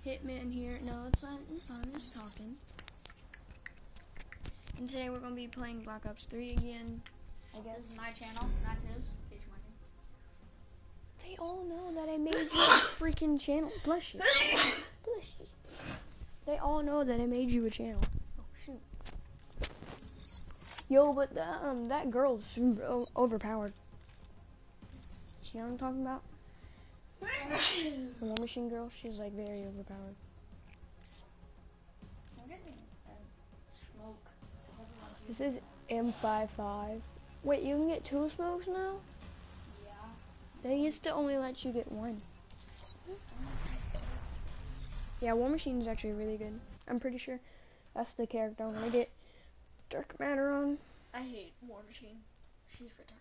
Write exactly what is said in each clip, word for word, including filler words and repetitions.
Hitman here. No, it's not. It's not. I'm just talking. And today we're gonna be playing Black Ops three again. I guess. This is my channel, not his. In case you're wondering. They all know that I made you a freaking channel. Bless you. Bless you. They all know that I made you a channel. Oh shoot. Yo, but the, um, that girl's super overpowered. You know what I'm talking about? The War Machine girl, she's like very overpowered. I'm getting uh, smoke. This is M fifty-five. Wait, you can get two smokes now? Yeah. They used to only let you get one. Yeah, War Machine is actually really good. I'm pretty sure that's the character I'm gonna get Dark Matter on. I hate War Machine. She's retarded.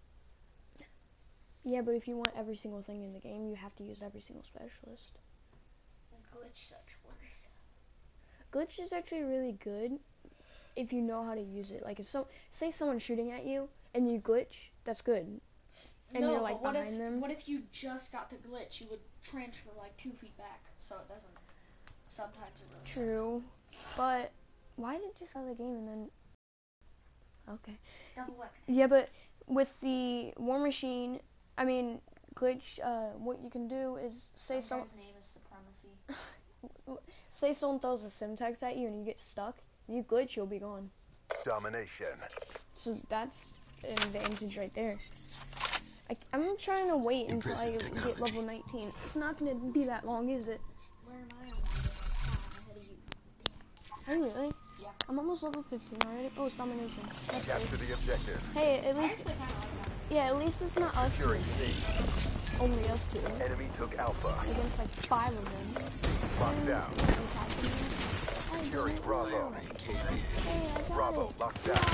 Yeah, but if you want every single thing in the game, you have to use every single specialist. Glitch sucks worse. Glitch is actually really good if you know how to use it. Like if some, say someone's shooting at you and you glitch, that's good. And no, you're like but what behind if, them. What if you just got the glitch? You would transfer like two feet back, so it doesn't. Sometimes it really True, sucks. but why did it just out of the game and then? Okay. Double weapon. Yeah, but with the War Machine, I mean glitch. Uh, what you can do is say Some some. guy's name is Supremacy. Say someone throws a Simtex at you and you get stuck. If you glitch, you'll be gone. Domination. So that's an advantage right there. I, I'm trying to wait until I get level nineteen. It's not going to be that long, is it? Where am I on that? Are you really? Yeah. I'm almost level fifteen already. Oh, it's domination. That's Capture great. the objective. Hey, at I least, actually kind of like that. yeah, at least it's not us two. Securing C. Only us two. Enemy took Alpha. Against like five of them. C locked down. I Securing don't Bravo. know. Hey, I got Bravo it. locked down.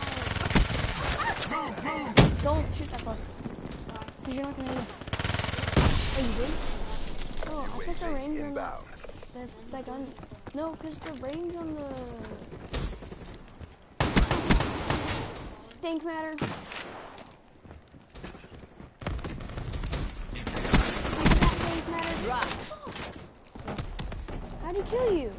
Don't shoot that bug. Because you're not going to hit him. Oh, you did? Oh, I thought the U A V range on inbound. that, that gun. No, because the range on the... Dank matter. Dank matter. Rock. How'd he kill you?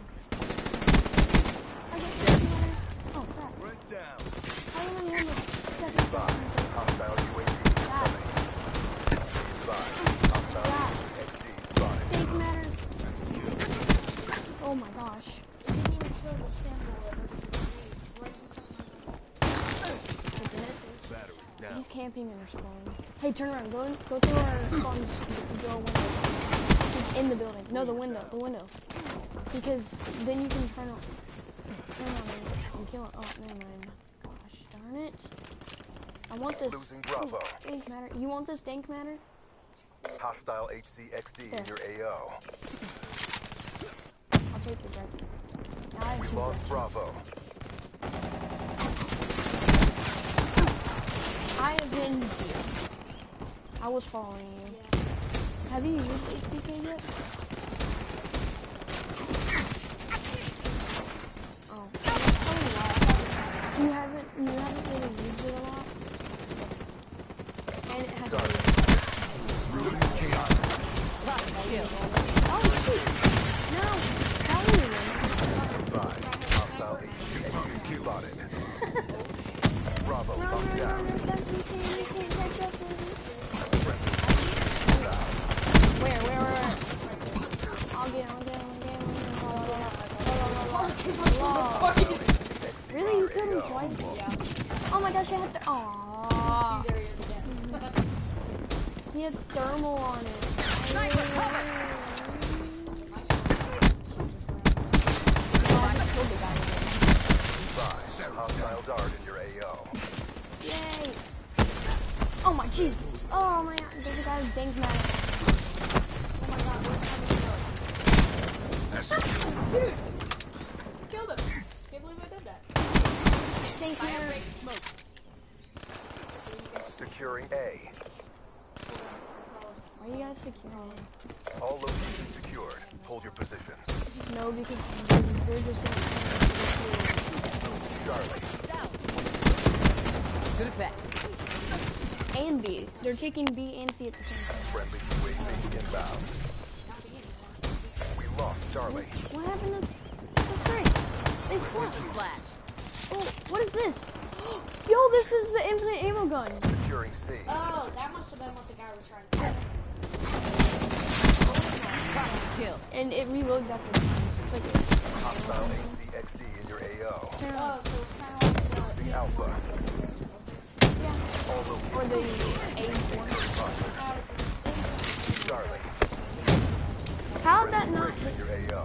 I got dank matter. Oh, crap. Went down. I only have like seven Five. seconds. Hostile U A V incoming. Five. Hostile X D spotted. Dank matter. Oh my gosh. It didn't even show the symbol of it. Right It did? Battery down. He's camping in our spawn. Hey, turn around. Go in, go through our spawn's door window. He's in the building. No, the window. The window. Because then you can turn on, turn on him and kill him. Oh, never mind. Gosh darn it. I want this. Losing Bravo. Oh, dank matter. You want this dank matter? Hostile H C X D in your A O. I'll take it, Brett. Now I have We two lost glitches. Bravo. I have been here. I was following you. Yeah. Have you used H P K yet? Oh, that's probably why. You haven't, you haven't really used it a lot. And it has Sorry. to Oh, shoot. No. How are you? Five. Hostile H C X D spotted. Bravo No, no, locked no, down. no, that's you can't, you can't catch up with Friendly. Where, where, where? I'll get him, I'll get him, I'll get him. Really? You killed him twice? Yeah. Oh my gosh, I had to. Aww. See, there he is again. He had thermal on it. Five. Hostile dart in your A O. Yay! Oh my Jesus! Oh my God! There's a guy with dank matter. Oh my god, where's coming up? Dude! Killed him! Can't believe I did that. Dank matter. Securing A. Why are you guys securing it? All locations secured. Hold your positions. No, because they're, they're just gonna Charlie. Good effect. and B. They're taking B and C at the same time. Friendly U A V inbound. We lost Charlie. What happened to the three? They flashed. Flash. Oh, what is this? Yo, this is the infinite ammo gun. Securing C. Oh, that must have been what the guy was trying to kill. Kill. And it reloads after time, so it's like a... Hostile A C X D in your A O. Oh, so it's kind of like the... Losing Alpha. Yeah. All the Or the AIDS one. Charlie. How'd that not Break in hit your A O.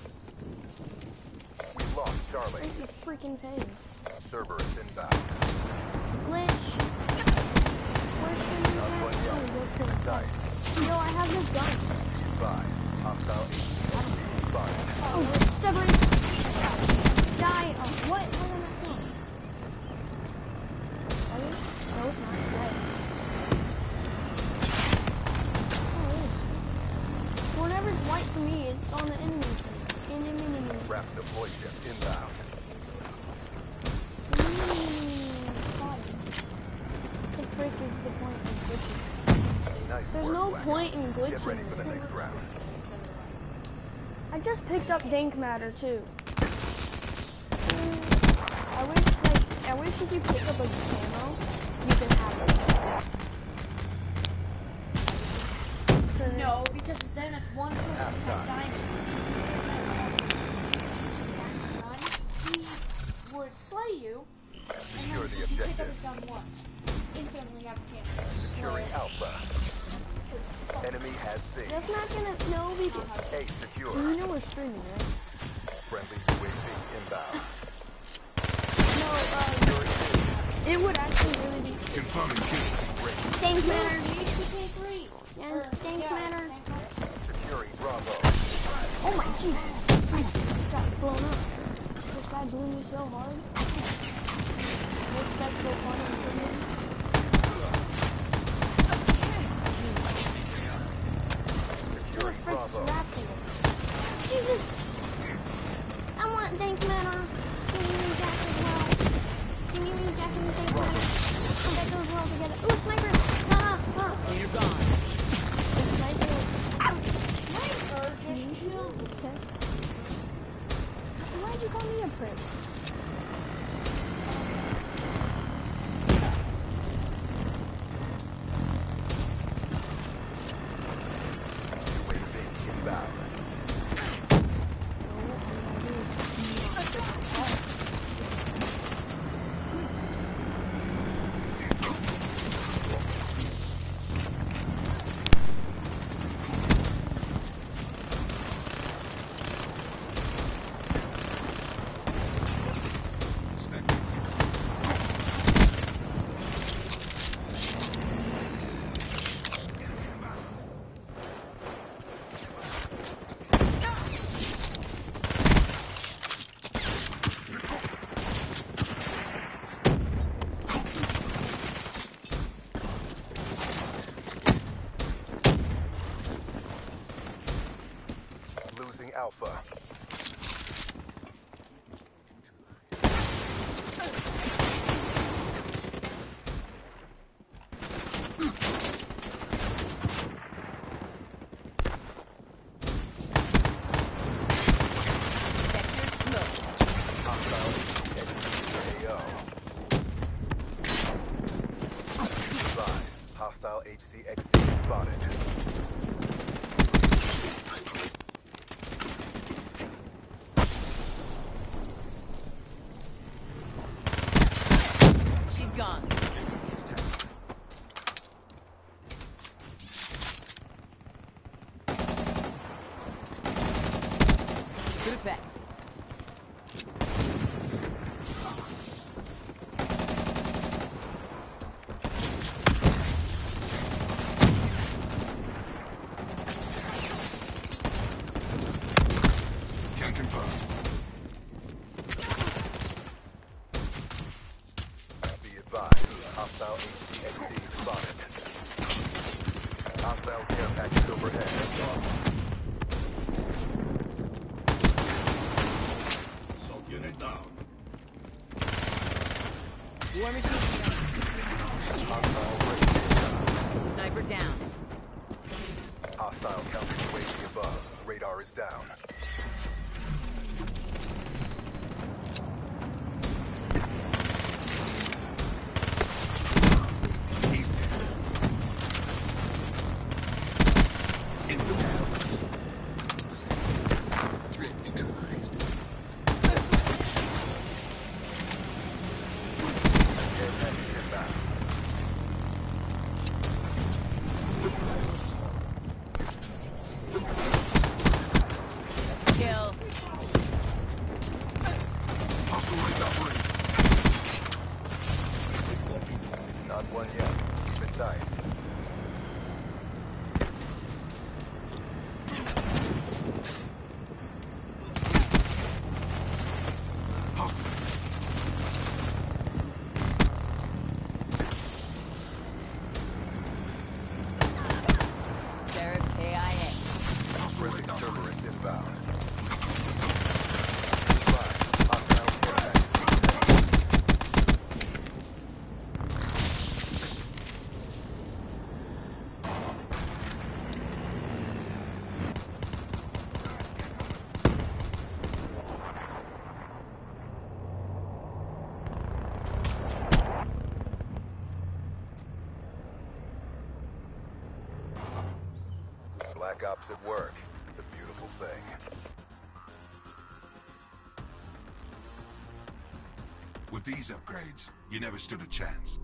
We lost Charlie. your freaking face? Cerberus inbound. Glitch. Where's the new Not one gun? yet. Oh, go kill Tight. it. Yo, I have this gun. Advised. Hostile A C X D spotted. Oh, Severus. Die. Oh, what? What am I doing? Are you? No, it's not. It's red. Oh, whenever it's white for me, it's on the enemy. Enemy. Raft deploy ship inbound. The frick is the point of glitching? Nice There's work, no Black point Ops. in glitching. Get ready for the next round. I just picked up dank matter too. I wish, like, I wish if you pick up a camo, you can have it. So No, because then if one person had Halftime. diamond, he would slay you, and Secure then the if you pick up objectives. his gun once, infinitely have a cannon. Securing Alpha. Enemy has C. that's not gonna, no, because, A secure. you know we're streaming, right? Friendly U A V inbound. No, uh, it would actually really be Confirming kill. dank matter. H P K three. Yes, dank matter. Securing Bravo. Oh my jeez. I got blown up. This guy blew me so hard. Looks like so funny for me. Securing Bravo. Jesus! I want dank matter. Can you use that as well? Can you use that in the dank matter? Oh, that goes well together. Ooh, sniper! No, no, no. Oh, you're gone. The sniper. Ow! Sniper just killed me. Okay. Why'd you call me a prick? U A V inbound. Losing Alpha. Sector smoked. Hostile A O. Advised. Hostile H C X D spotted. She's gone. Good effect. Can confirm. Be advised. Hostile H C X D spotted. Hostile care package overhead. So get it down. War machine. Hostile break inbound. Sniper down. Hostile counter U A V above. Radar is down. Perks at work. It's a beautiful thing. With these upgrades, you never stood a chance.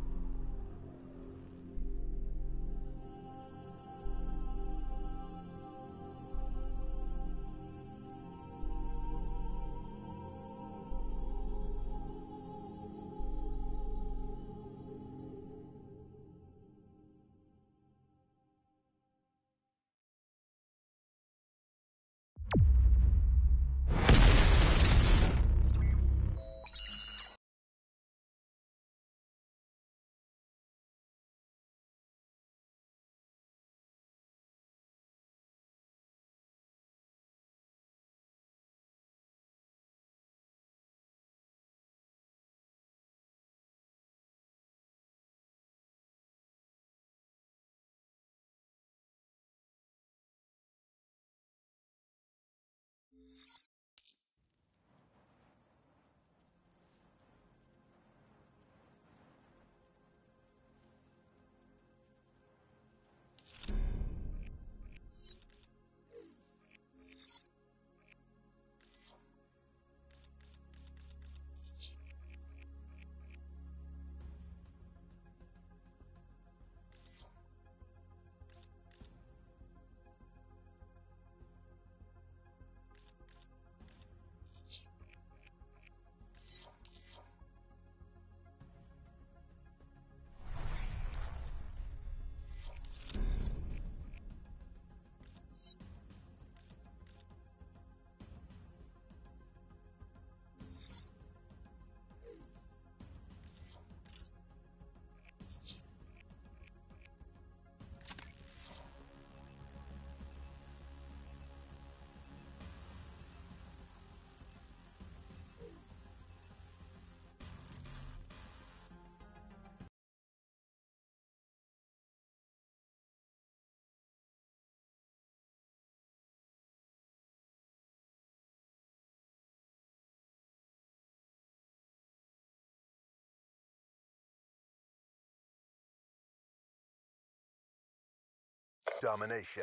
Domination.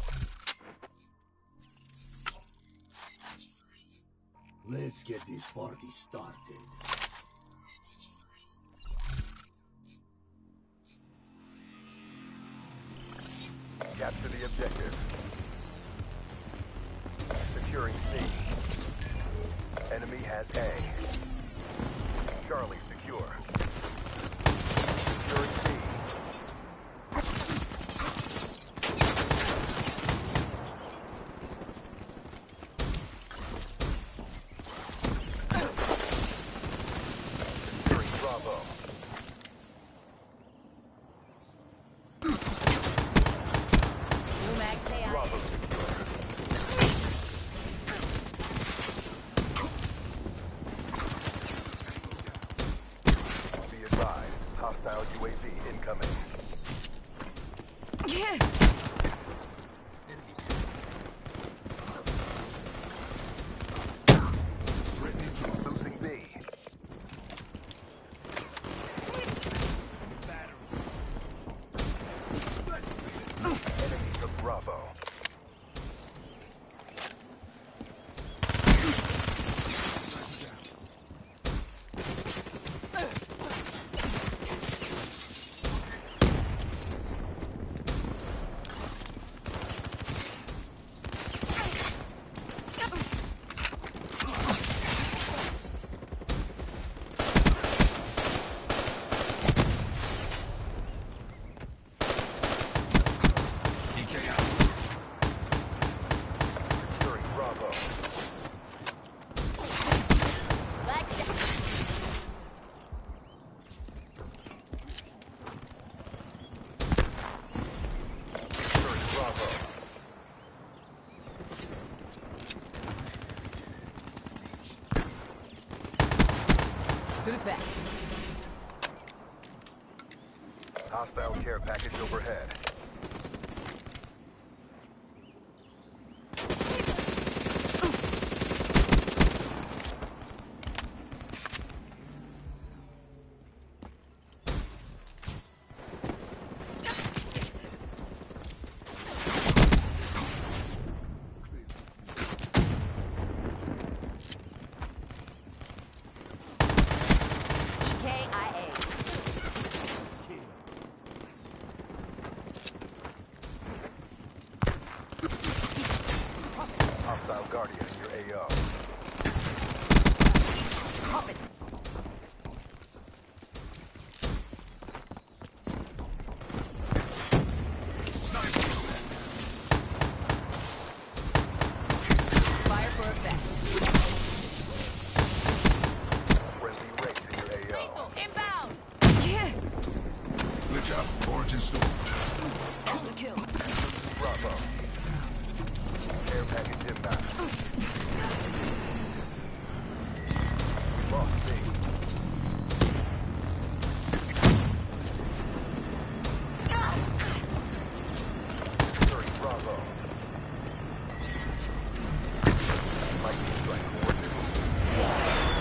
Let's get this party started. Capture the objective. Securing C. Enemy has A. Charlie secure. Securing B. Securing Bravo. New mag stay out. Bravo secure. Be advised, hostile U A V incoming. Losing B. Enemy took Bravo. D K out. Securing Bravo. Black down. Securing Bravo. Good effect. Hostile care package overhead. Hostile Guardian in your A O. Pop it. Fire for effect. Friendly race in your A O. Inbound. Yeah. Glitch up. Origin storm. That's a kill. Bravo. Care package inbound. We lost B. Securing Bravo. Lightning strike coordinates.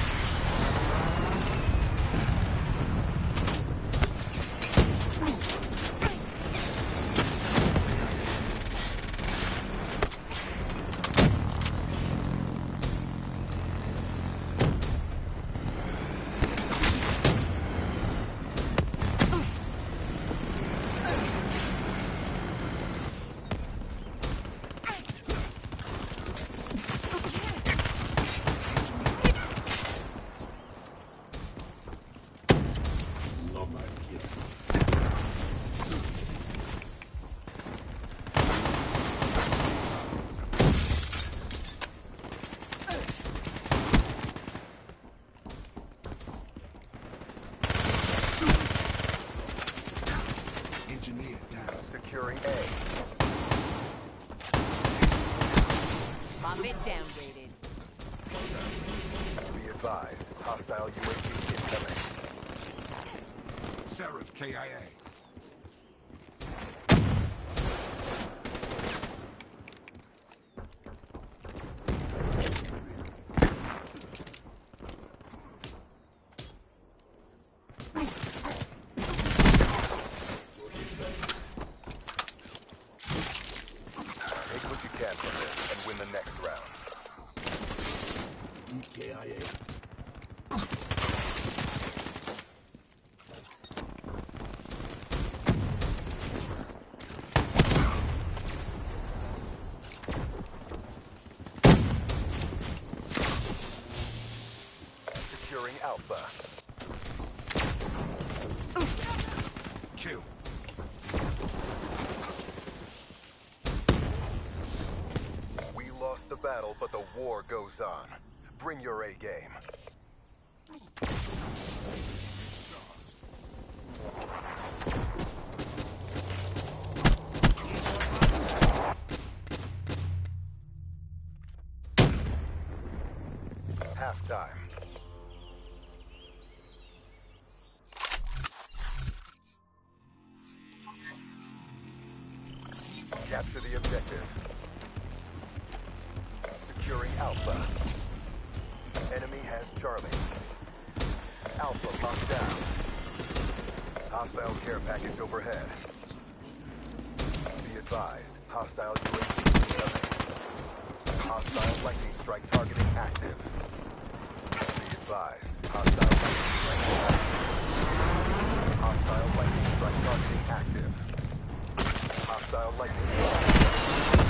Engineer down. Securing A. Pop it downgraded. Be advised. Hostile U A V incoming. Seraph K I A. Take what you can from this and win the next round. K I A. Securing Alpha. Kill. We lost the battle, but the war goes on. Bring your A game. Halftime. Capture the objective. Securing Alpha. Enemy has Charlie. Alpha locked down. Hostile care package overhead. Be advised. Hostile U A V incoming. Hostile lightning strike targeting active. Be advised. Hostile lightning strike active. Hostile lightning strike targeting active. Hostile lightning strike.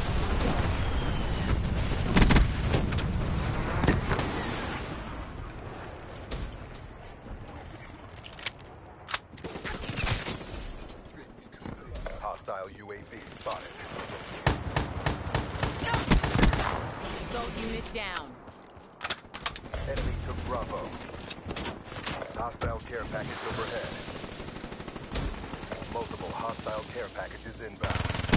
Hostile U A V spotted. Assault unit down. Enemy took Bravo. Hostile care package overhead. Multiple hostile care packages inbound.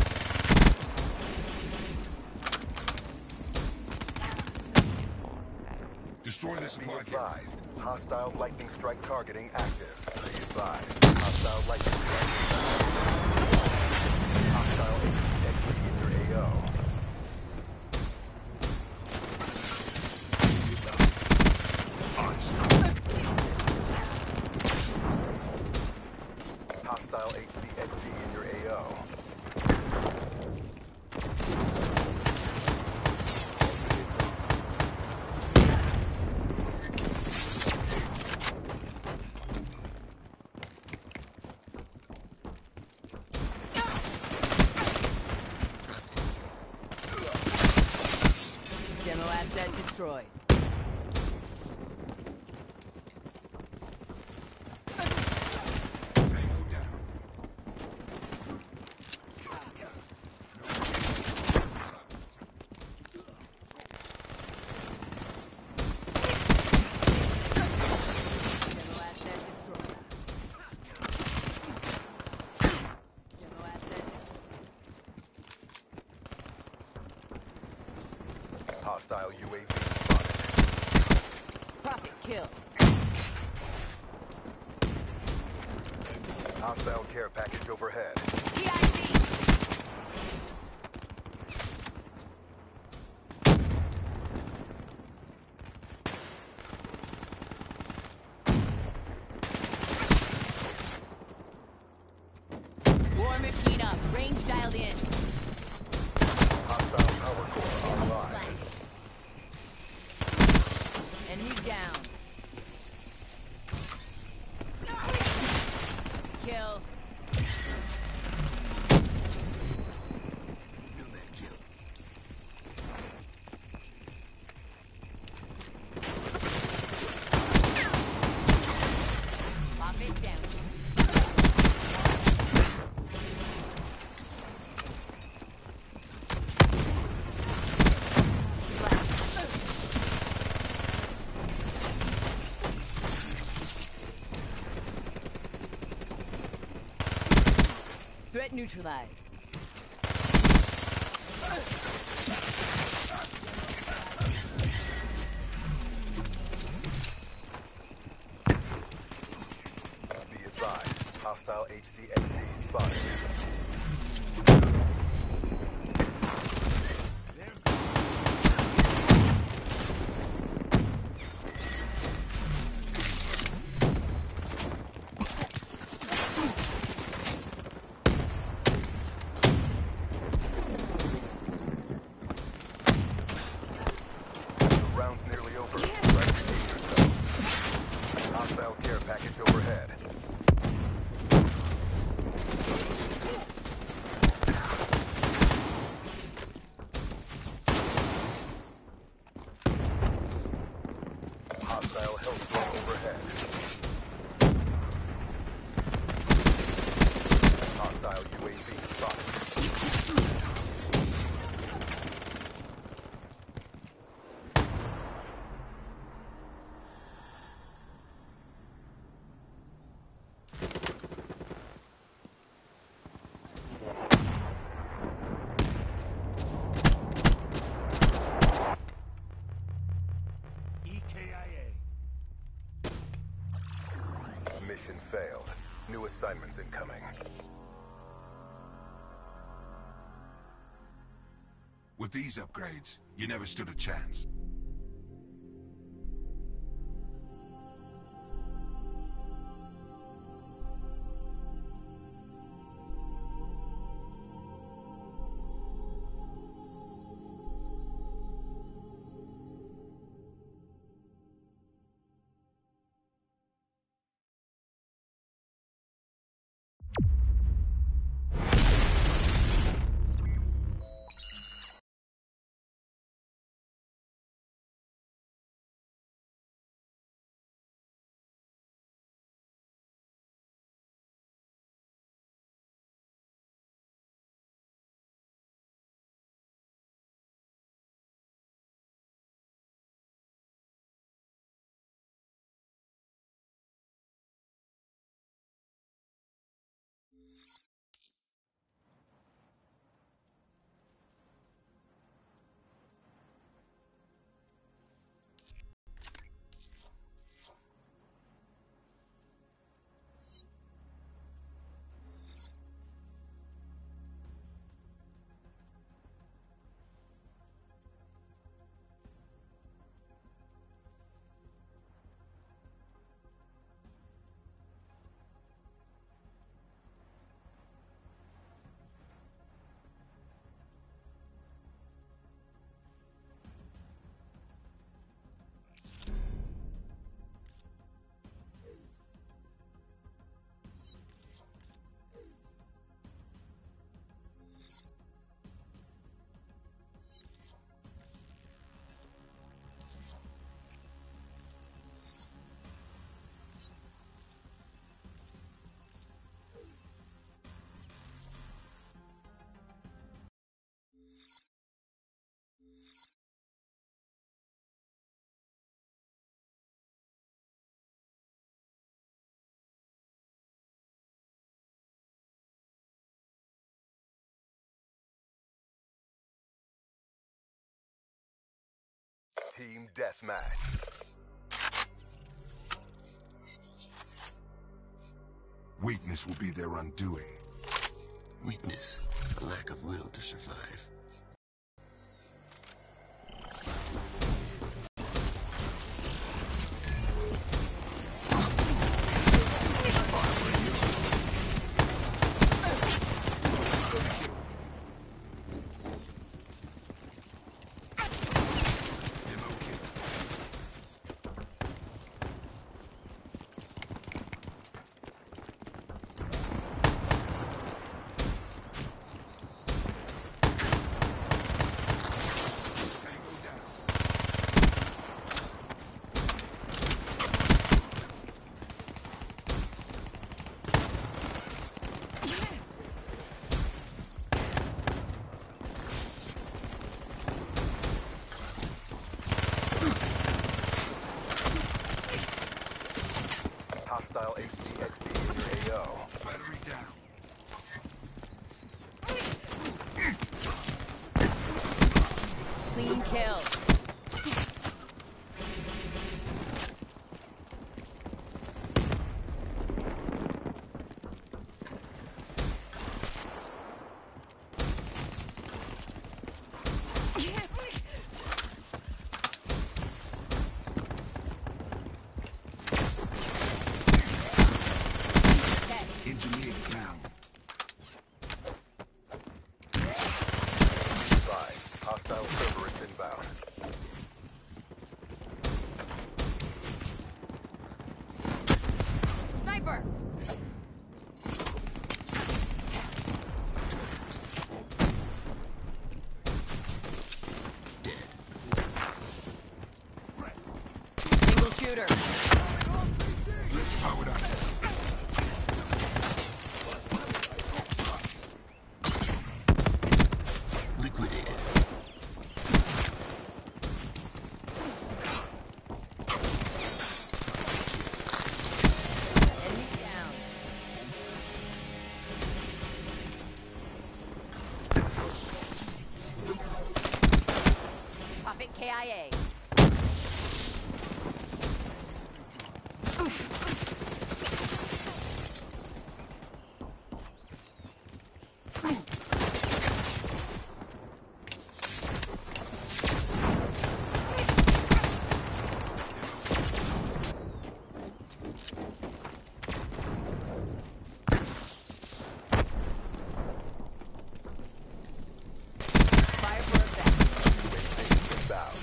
Destroy the Be supply cache. advised. Hostile lightning strike targeting active. Be advised. Hostile lightning strike inbound. Hostile H C X D in your A O. Hostile H C X D in your A O. Demo asset destroyed. Tango down. Demo asset destroyed. Demo asset destroyed. Hostile U A V spotted. Profit kill. Hostile care package overhead. P I D. War machine up. Range dialed in. Hostile power core online. Enemy down. Kill. Pop it down. Threat neutralized. Be advised. Hostile H C X D spotted. The round's nearly over. Recognize yourselves. Hostile care package overhead. Hostile health drone overhead. Hostile U A V spotted. E K I A. Mission failed. New assignments incoming. With these upgrades, you never stood a chance. Team deathmatch. Weakness will be their undoing. Weakness, a lack of will to survive. Hostile H C X D in your A O. Battery down. Clean kill. Engineer down. Five. Hostile Cerberus inbound. Sniper. Single shooter. Let's power it up. Liquidated. Enemy down. Pop it K I A. Fire for effect. Inbound.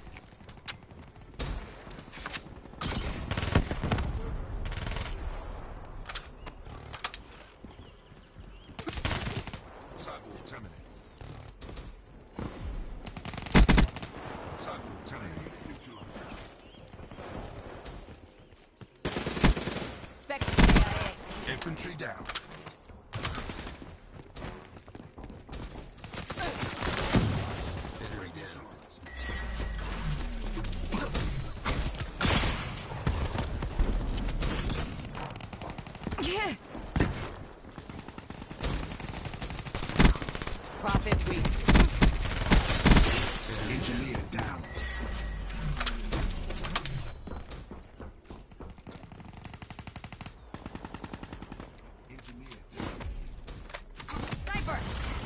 Sidewalk terminated. Sidewalk terminated. Spectre K I A. Infantry down. Battery down. Profit weak. Engineer down. Engineer down. Sniper.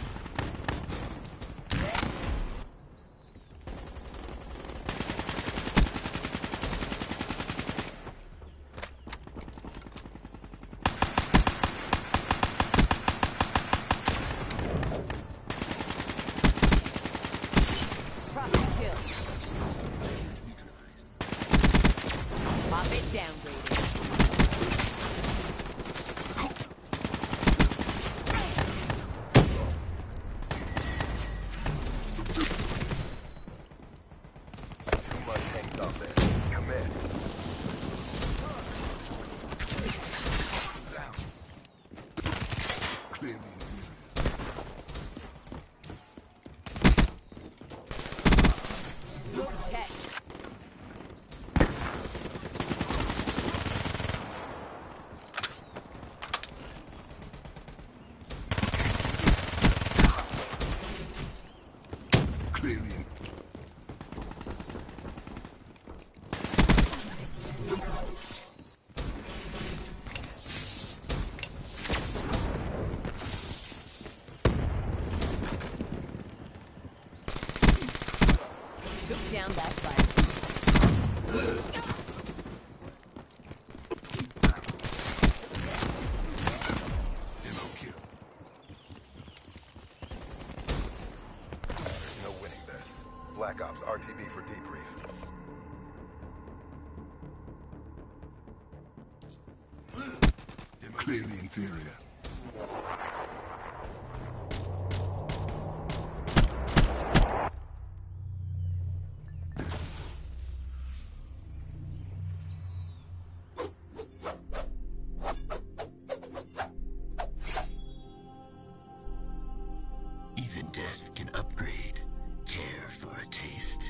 Profit kill. Neutralized. Pop it downgraded. Too much hangs out there. Commit. Down. Clearly. Smoke check. Clearly. Took down that fight. Demo kill. There's no winning this. Black Ops R T B for debrief. Clear the inferior. Even death can upgrade. Care for a taste?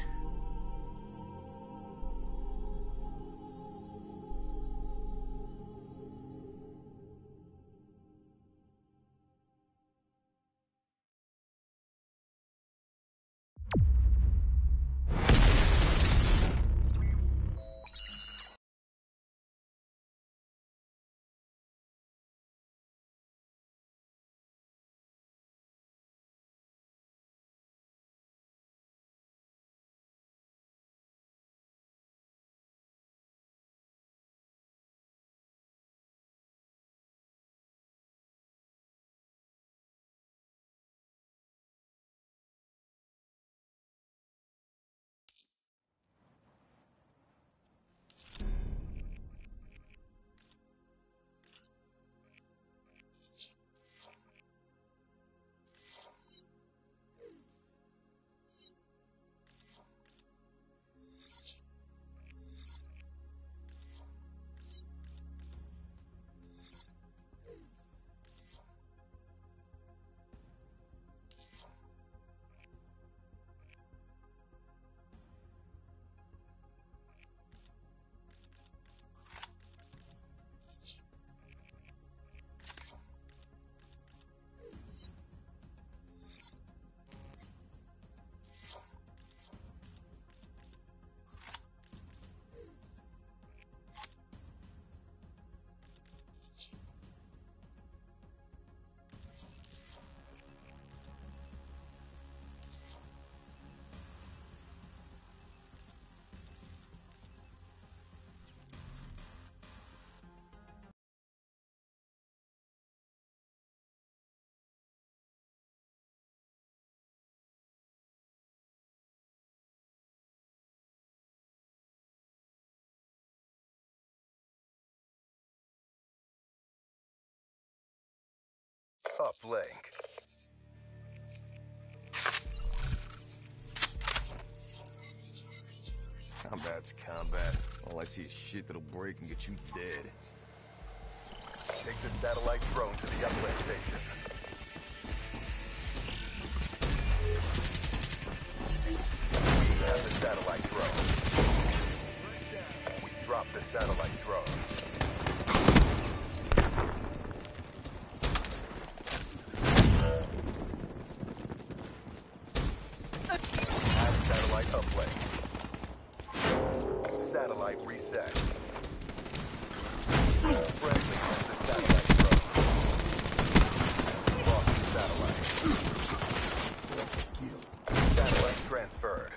Uplink. Combat's combat. All I see is shit that'll break and get you dead. Take the satellite drone to the uplink station. We have the satellite drone. We dropped the satellite drone. Have satellite uplink. Satellite reset. Friendly has the satellite drone. Lost the satellite. Satellite transferred.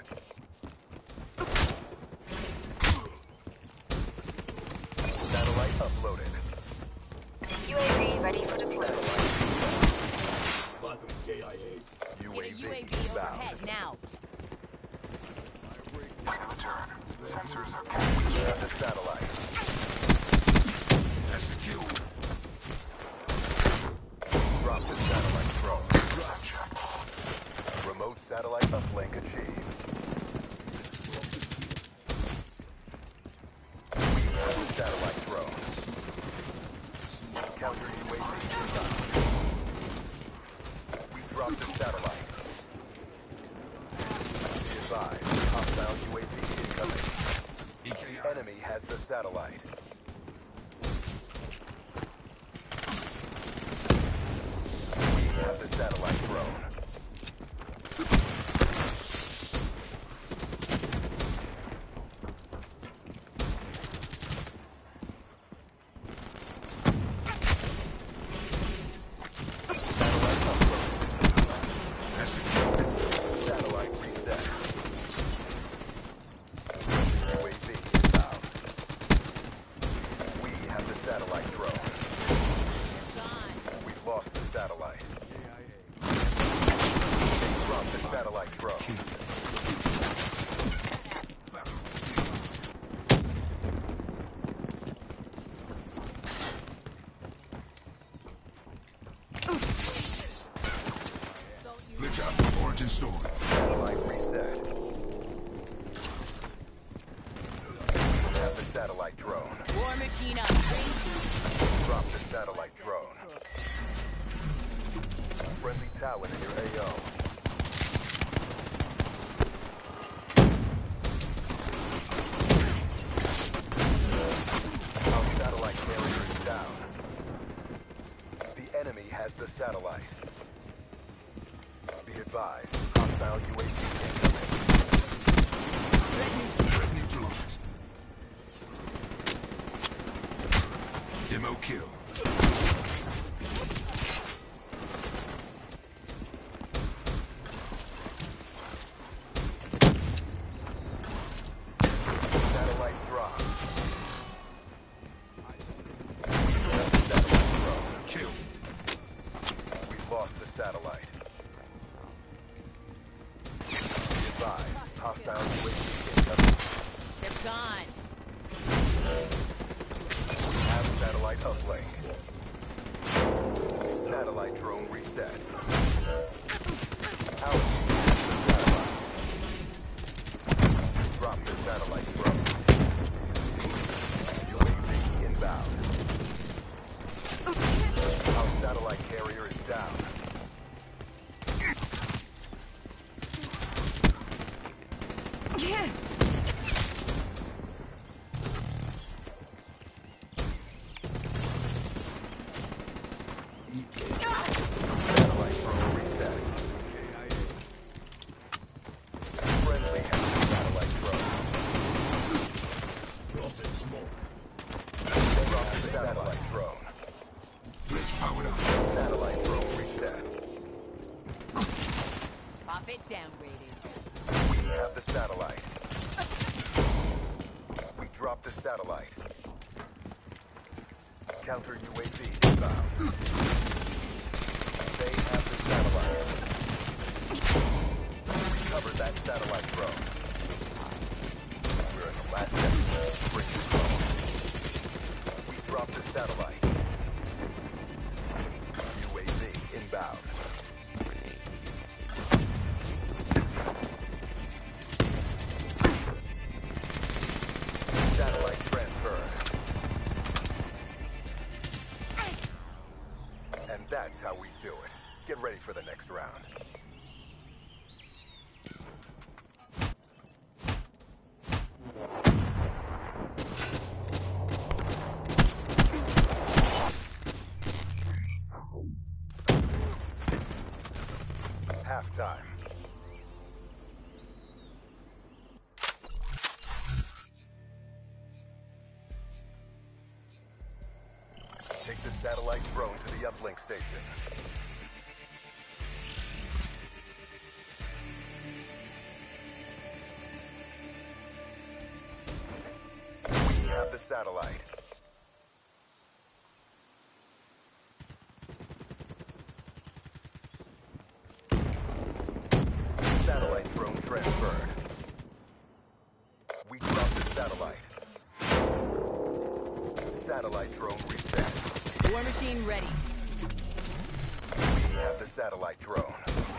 Satellite uploaded. U A V ready for deployment. U A Get a V U A V inbound. overhead now. Return. Sensors are We have the satellite. That's the kill. Drop the satellite drone. Remote satellite uplink achieved. We have the satellite drones. Counter U A V inbound. We dropped the satellite. Be advised, hostile U A V incoming. The enemy has the satellite. We have the satellite drone. Satellite uploaded. That's the kill. Satellite reset. satellite drone. War machine up. Drop the satellite drone. Friendly Talon in your A O. Our satellite carrier is down. The enemy has the satellite. Be advised, hostile U A V incoming. Threat neutralized. Demo kill. Satellite drop. Satellite drone. Kill. We lost the satellite. Be advised, hostile U A V incoming. They're gone. Have satellite uplink. Satellite drone reset. Our team has the satellite. Drop the satellite drone. U A V inbound. Our satellite carrier is down. Satellite drone reset. Friendly has the satellite drone. Drop the satellite drone. Let's power up. Satellite drone reset. Pop it downgraded. We have the satellite. We dropped the satellite. Counter U A V inbound. They have the satellite. Recover that satellite drone. We're in the last seconds to bring the drone. We dropped the satellite. U A V inbound. Satellite transferred. And that's how we do it. Get ready for the next round. Halftime. Take the satellite drone to the uplink station. We have the satellite. Satellite drone transferred. We dropped the satellite. Satellite drone reset. War machine ready. We have the satellite drone.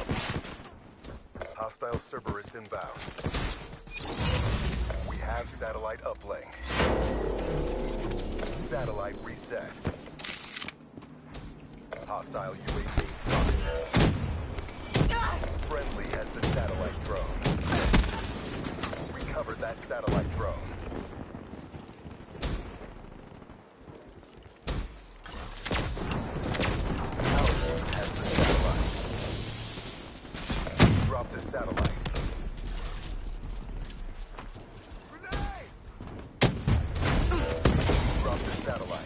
Hostile Cerberus inbound. We have satellite uplink. Satellite reset. Hostile U A V spotted. Friendly has the satellite drone. Recover that satellite drone. Our team has the satellite. Drop the satellite. Drop the satellite.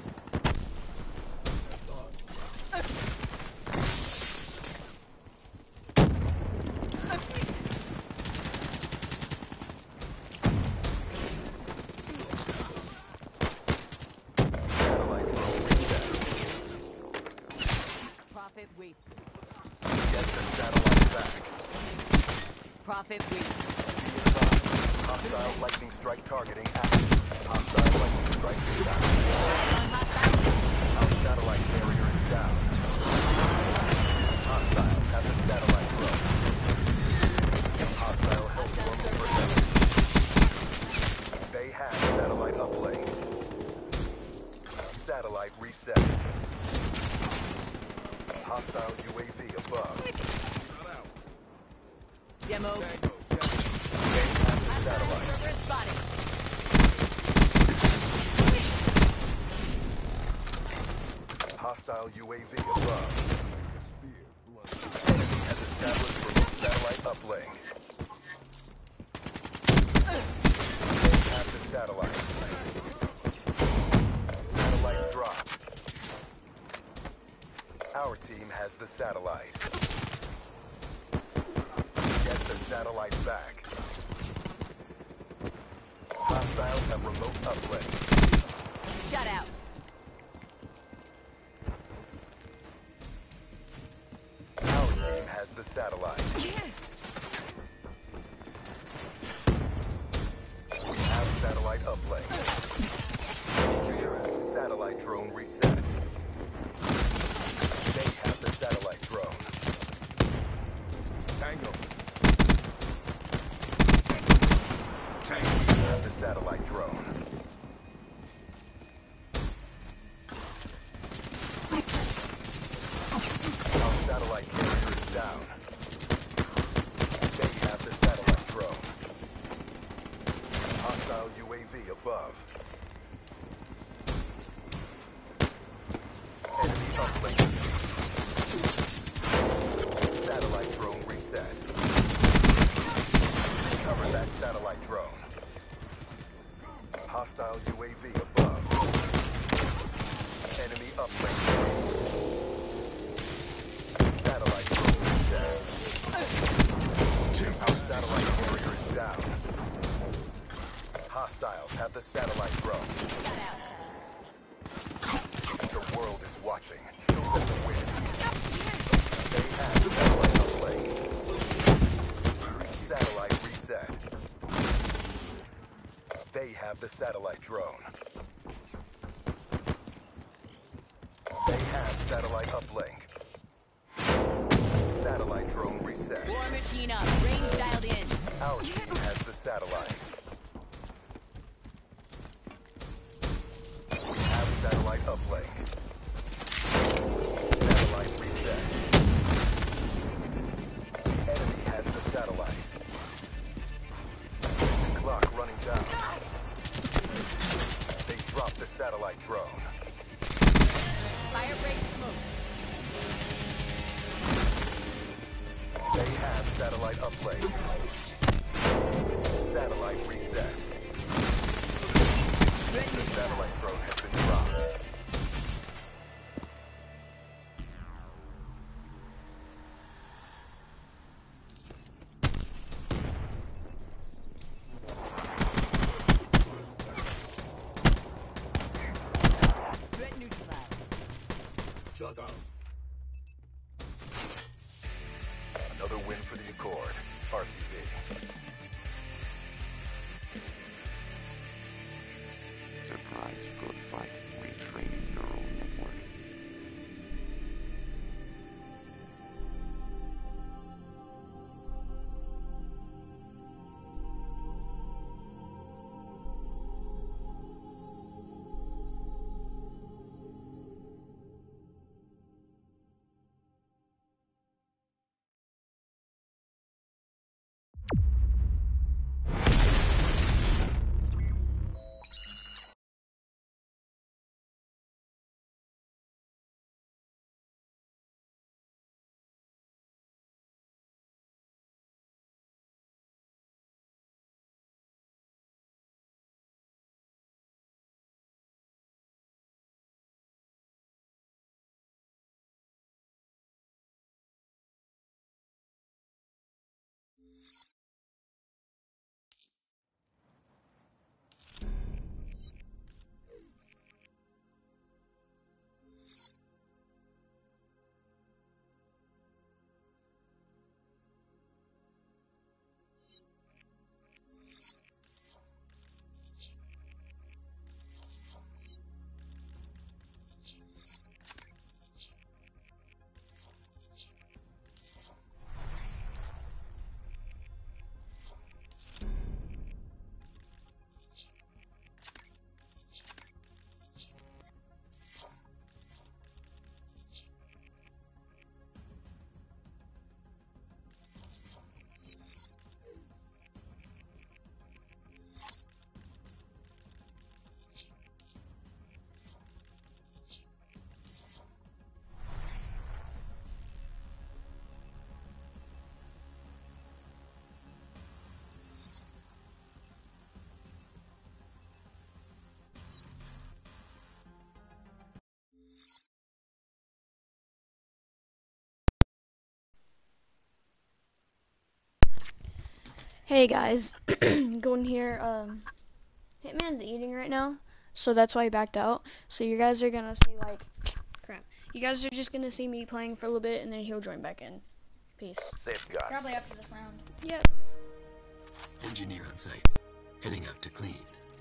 Satellite drone reset. Profit week. Get the satellite back. Profit week. Hostile lightning strike targeting active. Hostile lightning strike inbound. Our satellite carrier is down. Hostiles have the satellite drone. Hostile Hellstorm overhead. They have satellite up. Hostile U A V above. Demo. They have the satellite. Server spotted. Hostile U A V above. Enemy has established remote satellite uplink. They have the satellite. Satellite drop. Our team has the satellite. Get the satellite back. Hostiles have remote uplink. Shut out. Our team has the satellite. We have satellite uplink. Satellite drone reset. They have the satellite drone. Tango. Tango. We have the satellite drone. Our satellite carrier is down. They have the satellite drone. Hostile U A V above. Enemy uplink. Satellite drone reset. Cover that satellite drone. Hostile U A V above. Enemy uplink. Satellite drone reset. Our satellite carrier is down. Hostiles have the satellite drone. The world is watching. Show them the win. They have the satellite uplink. Satellite reset. They have the satellite drone. They have satellite uplink. Satellite drone reset. War machine up. Range dialed in. Our team has the satellite. We have satellite uplink. Satellite reset. Enemy has the satellite. The clock running down. They dropped the satellite drone. Fire break smoke. They have satellite uplink. Satellite reset. The satellite drone has been dropped. Threat neutralized. Shut down. Another win for the Accord. R T V. Surprise, good fight. Retraining neural network. Hey guys, going here. Um, Hitman's eating right now, so that's why he backed out. So you guys are gonna see like, crap. You guys are just gonna see me playing for a little bit, and then he'll join back in. Peace. Safeguard. Probably after this round. Yep. Engineer on site. Heading out to clean.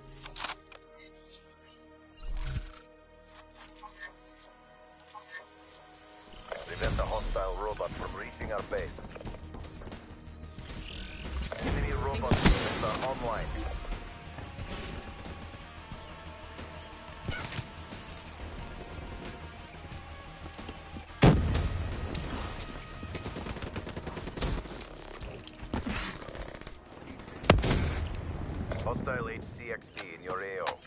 Prevent the hostile robot from reaching our base. Enemy robot units are online. Hostile H C X D in your A O.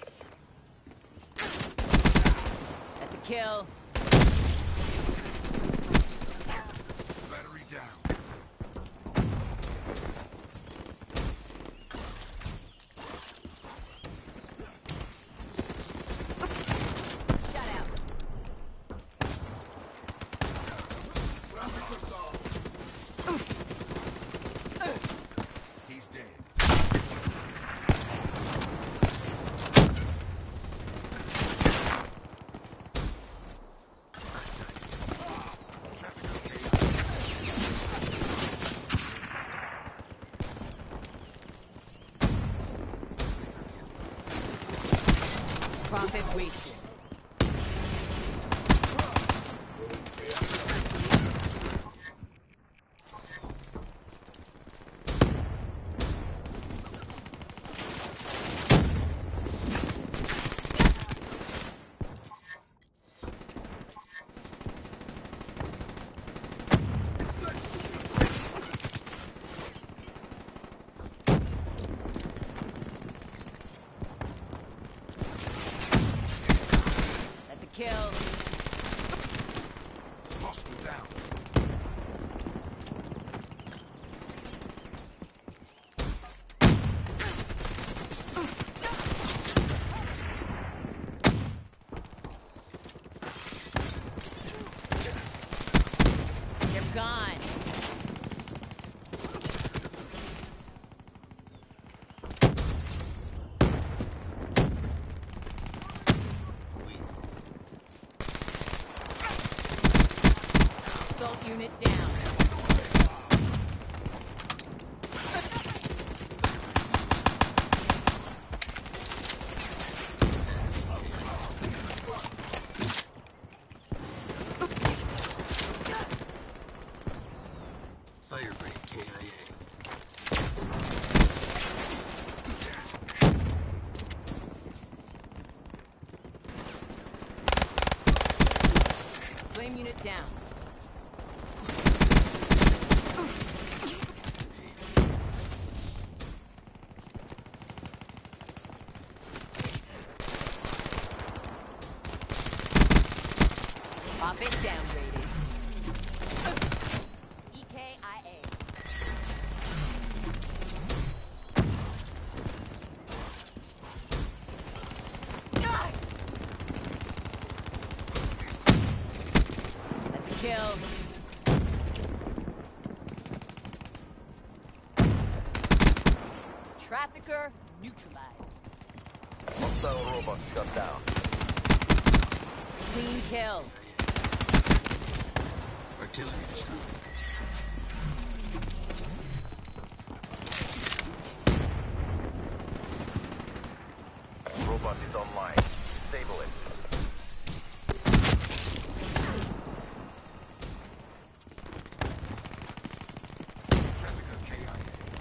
That's a kill. Battery down. Shut out. He's dead. Profit wasted. That's a kill. Hostile down. They're gone. Assault unit down. Firebreak K I A. Flame unit down. Profit downgraded. E K I A. That's a kill. Trafficker neutralized. Hostile robot shut down. Clean kill. Artillery destroyed. Robot is online. Disable it. Trafficker K I A.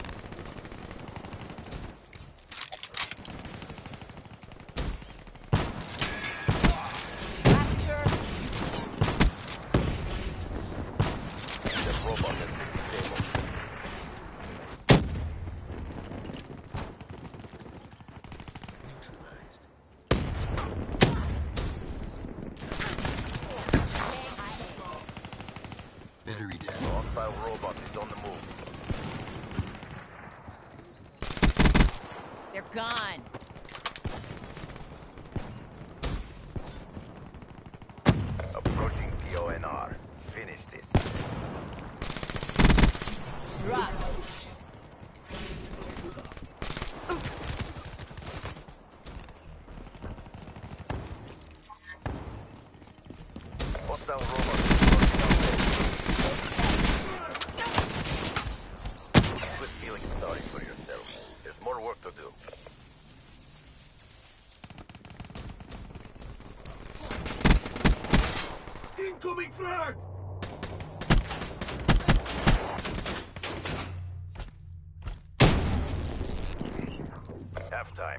Trafficker. The robot has been disabled. Neutralized. Battery down. Hostile robot is on the move. They're gone. Approaching P O N R. Finish this. Drop. Hostile robot approaching our base. Quit feeling sorry for yourself. There's more work to do. Incoming frag! Halftime.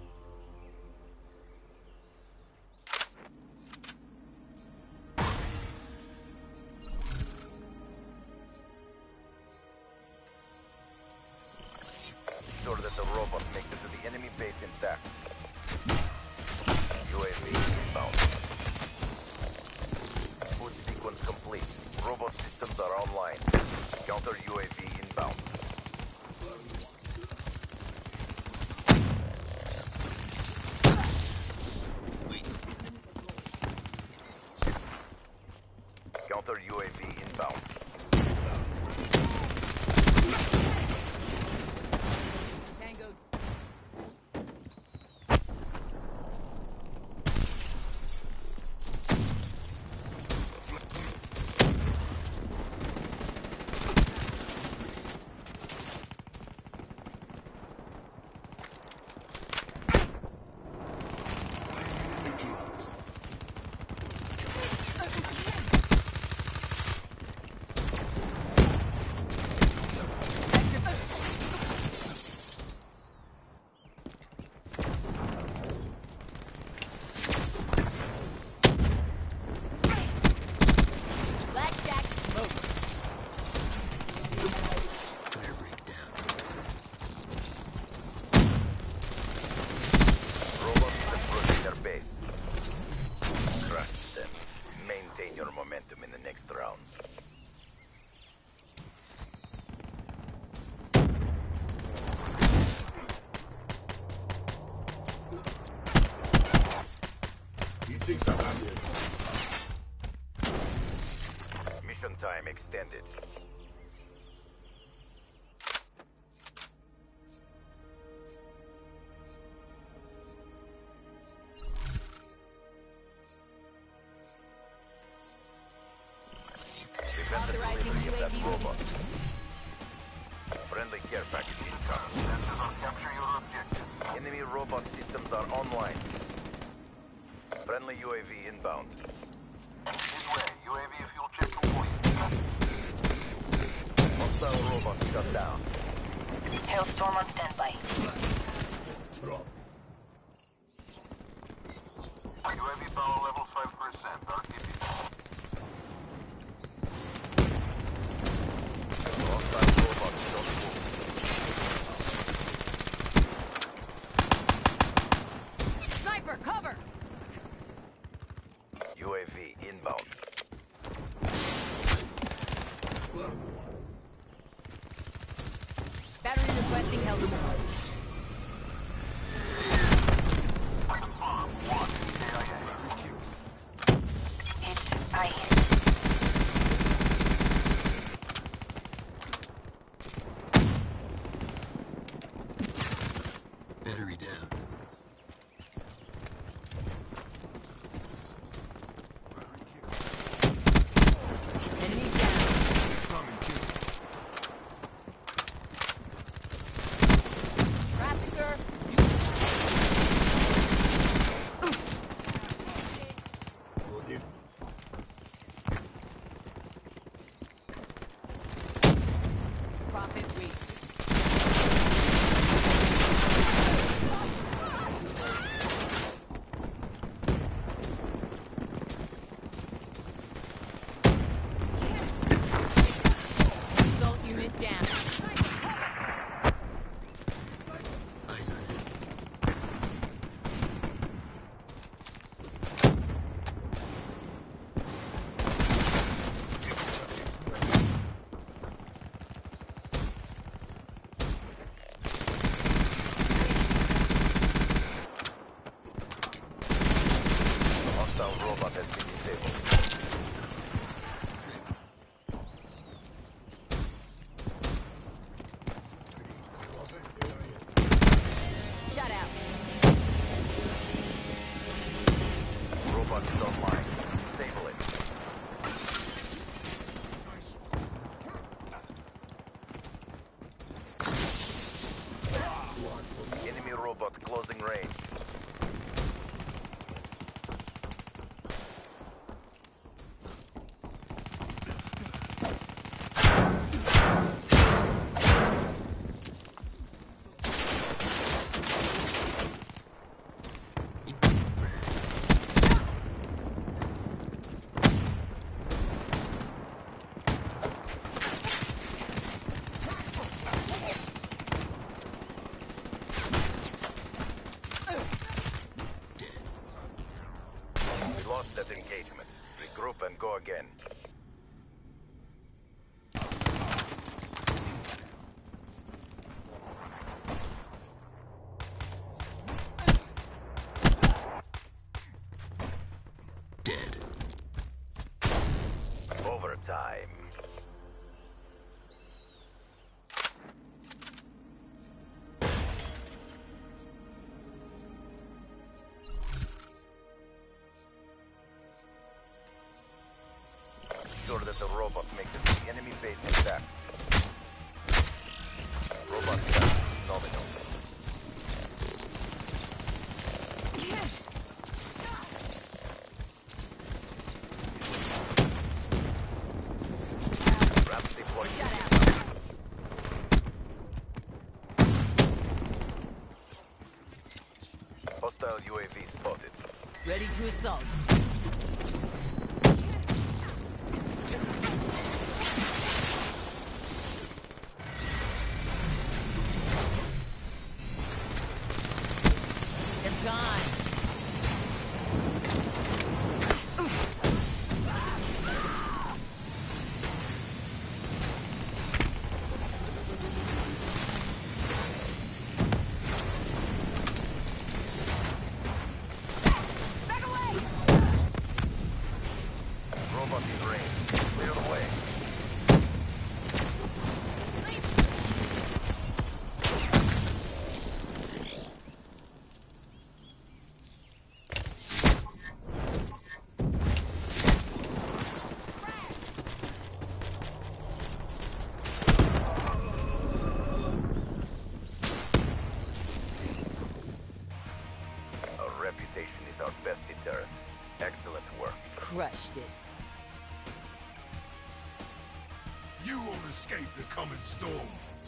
Ensure that the robot makes it to the enemy base intact. U A V inbound. Food sequence complete. Robot systems are online. Counter U A V inbound. Counter U A V inbound. Tango. Neutralized. Blackjack smoke. Fire breakdown. Robots approaching their base. Crush them. Maintain your momentum in the next round. Heatsink surrounded. Mission time extended. Prevent the Authorizing delivery of that U A V robot. Friendly care package incoming. Sensors on capture your objective. Enemy robot systems are online. Friendly U A V inbound. This way. U A V fuel check complete. Hostile robot shut down. Hailstorm on standby. Drop. U A V power level five percent. R T B. Hostile robot don't move. Sniper, cover! U A V inbound. Battery requesting help. Hit I. Battery down. Enemy down. Trafficker. Loaded. Profit weak. Assault unit down. Eyes on it. Hostile robot has been disabled. Shut out. Robot is online. Disable it. range. We lost that engagement. Regroup and go again. Dead. Overtime. Sure that the robot makes it to the enemy base intact. Robot down. Nominal. Wrap deploy. Shut out. Hostile U A V spotted. Ready to assault. They're gone. Back away! Robot in range. Clear the way. Our reputation is our best deterrent. Excellent work. Crushed it. You won't escape the coming storm.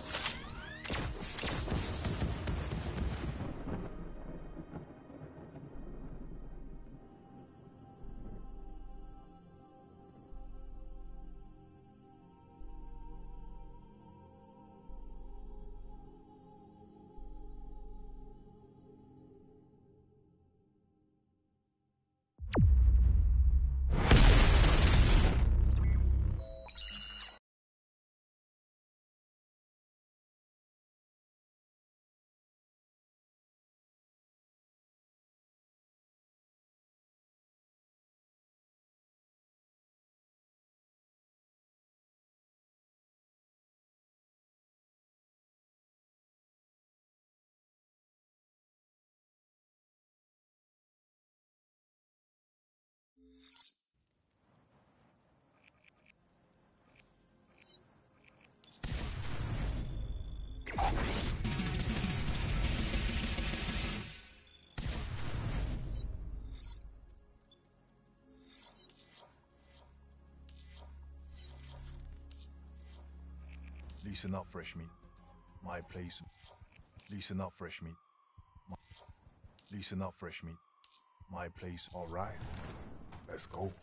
Listen up, fresh meat. My place. Listen up, fresh meat. My... Listen up, fresh meat. My place. All right. Let's go.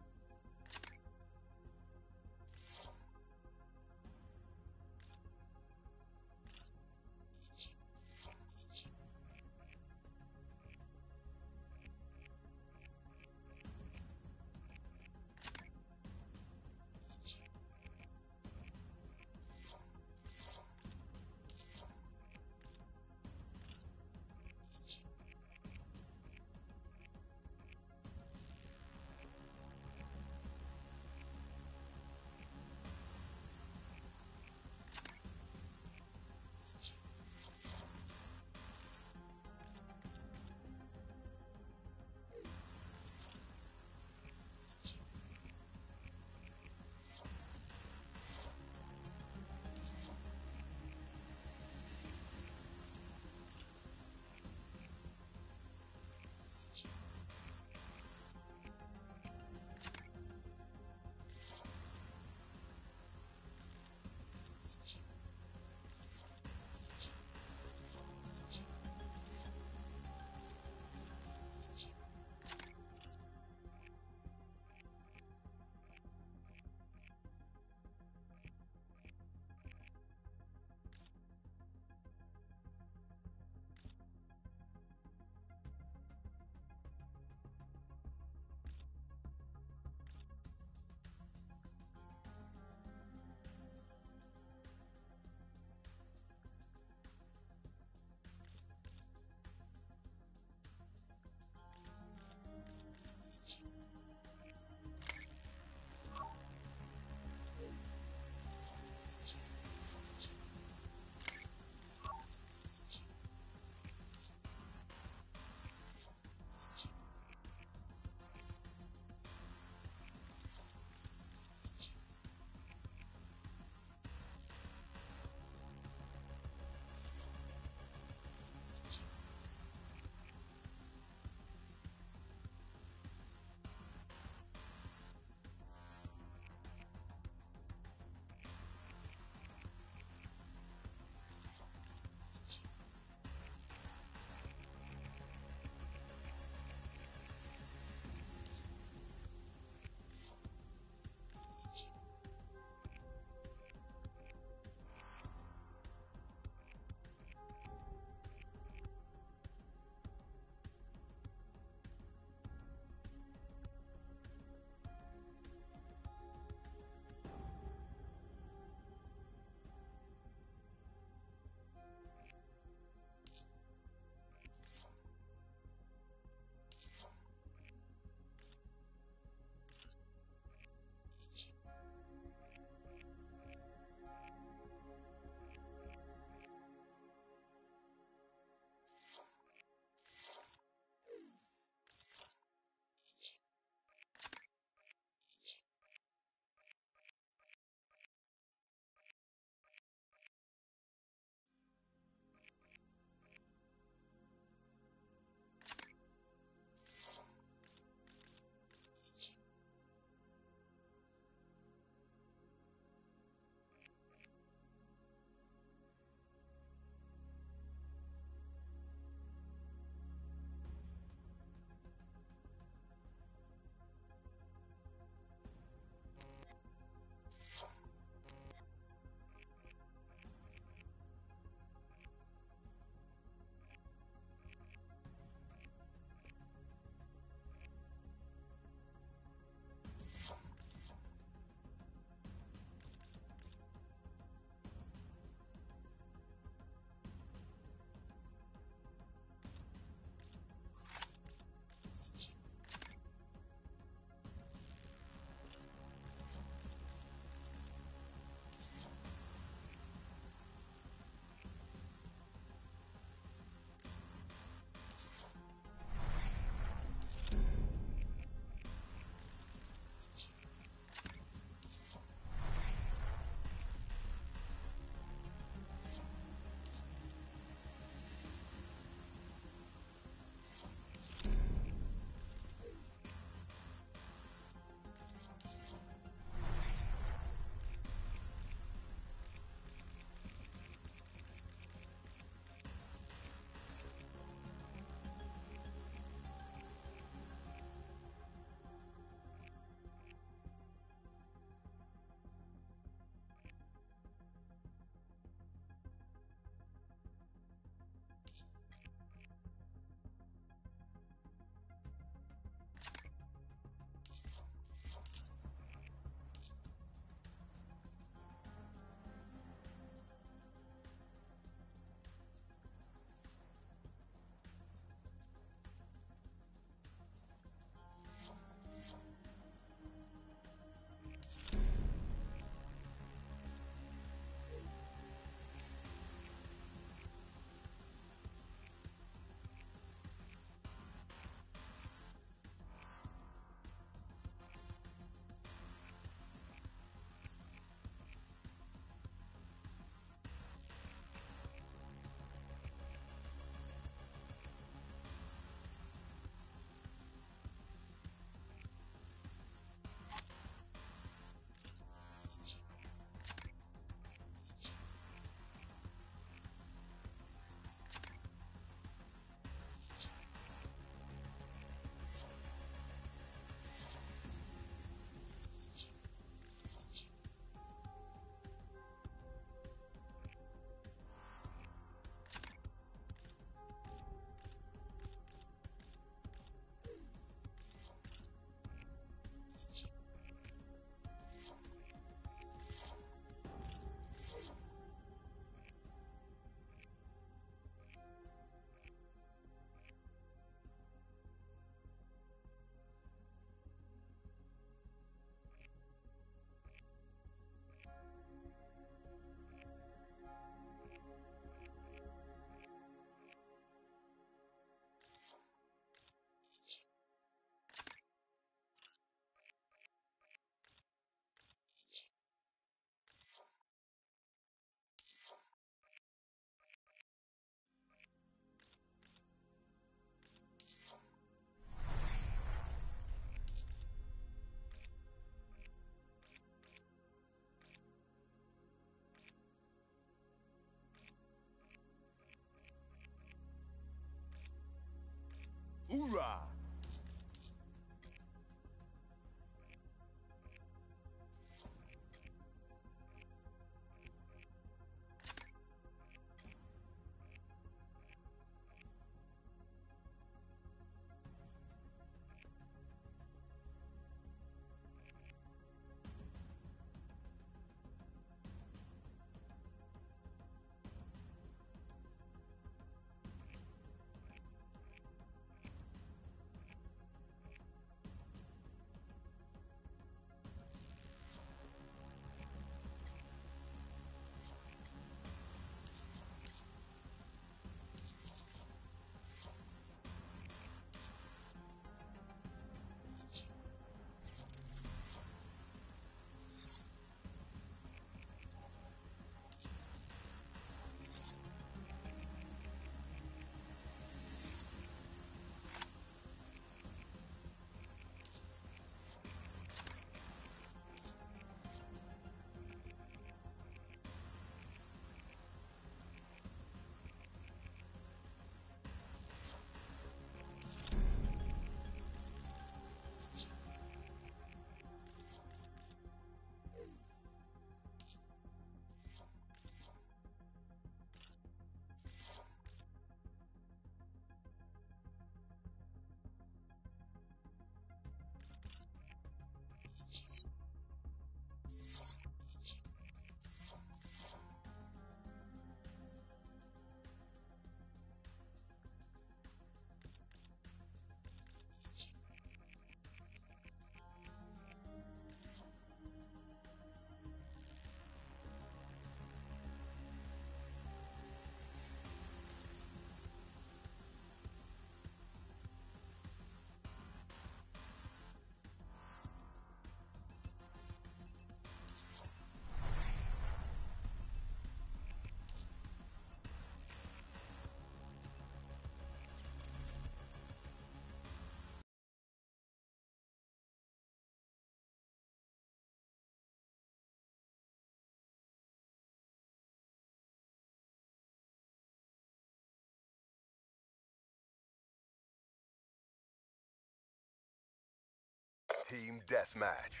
Team deathmatch.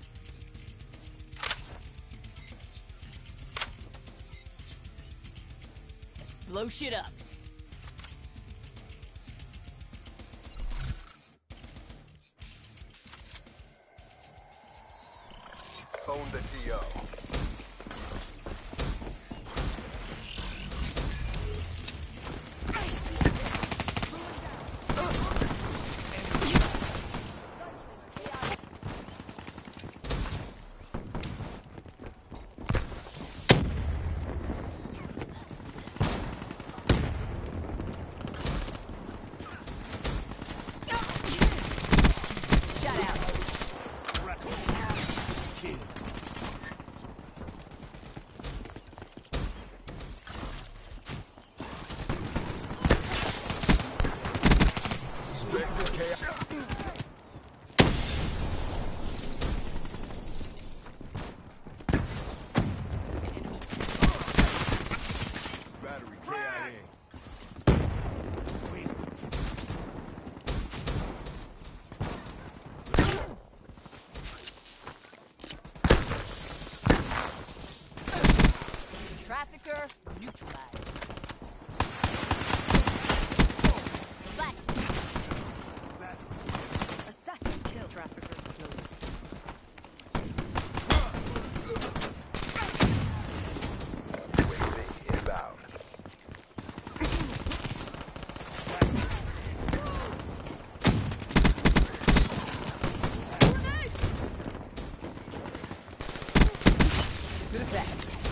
Blow shit up. Phone the T O. Trafficker neutralized. Assassin kill. Trafficker closed. U A V inbound. Good effect.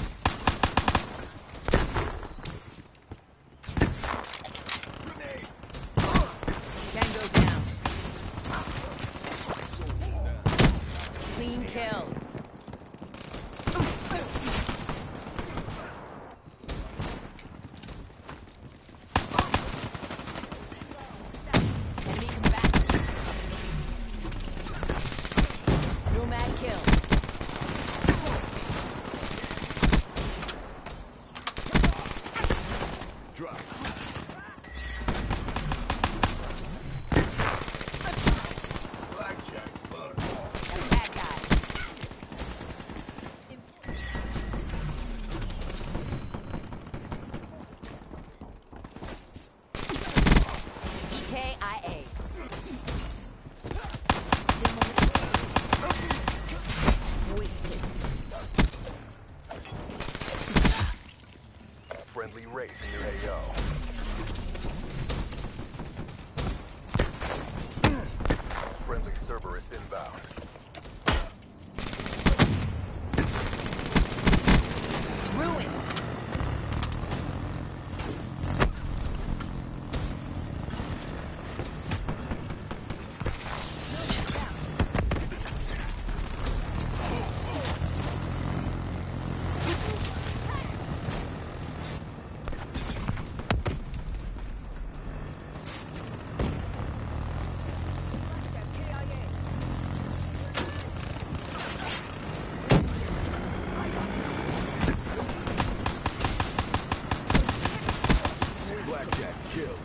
Tango down. Clean kill. Enemy combatant. Nomad kill. Drop. Blackjack, bud. Bad guy. E K I A. Wasted. Friendly race in your A O. Friendly Cerberus inbound. Ruin. Blackjack kill.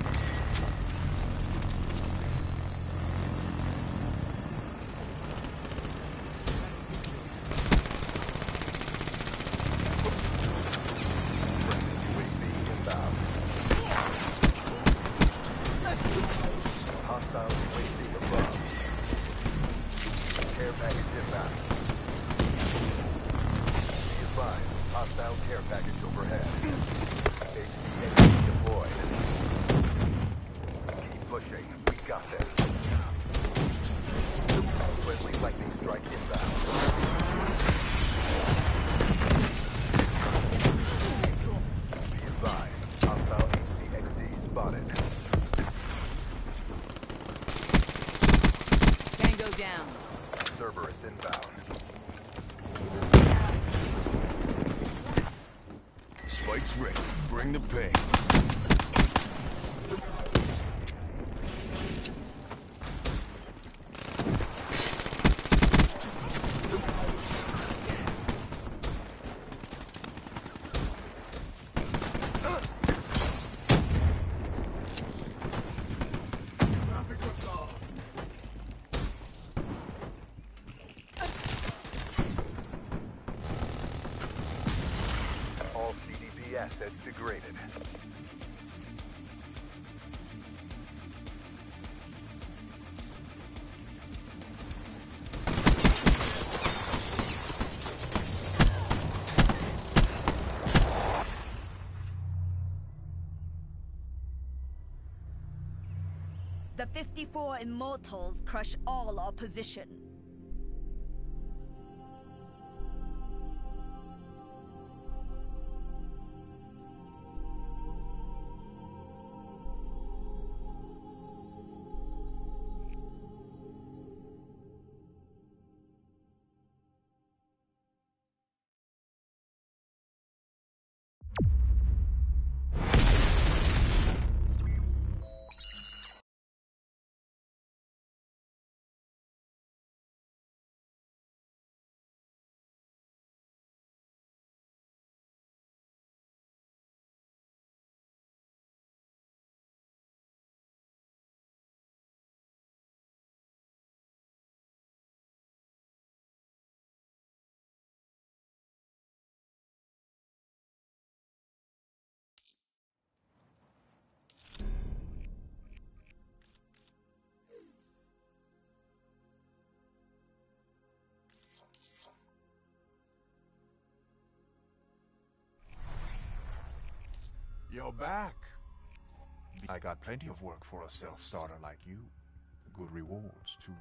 U A V inbound. Hostile U A V above. Care package inbound. Be advised, hostile care package overhead. H C A deployed. Keep pushing. We got this. Friendly lightning strike inbound. Be advised, hostile H C X D spotted. Tango down. Cerberus inbound. Spike's ready. Bring the pain. assets degraded. The fifty-four Immortals crush all opposition. You're back. I got plenty of work for a self-starter like you. Good rewards, too.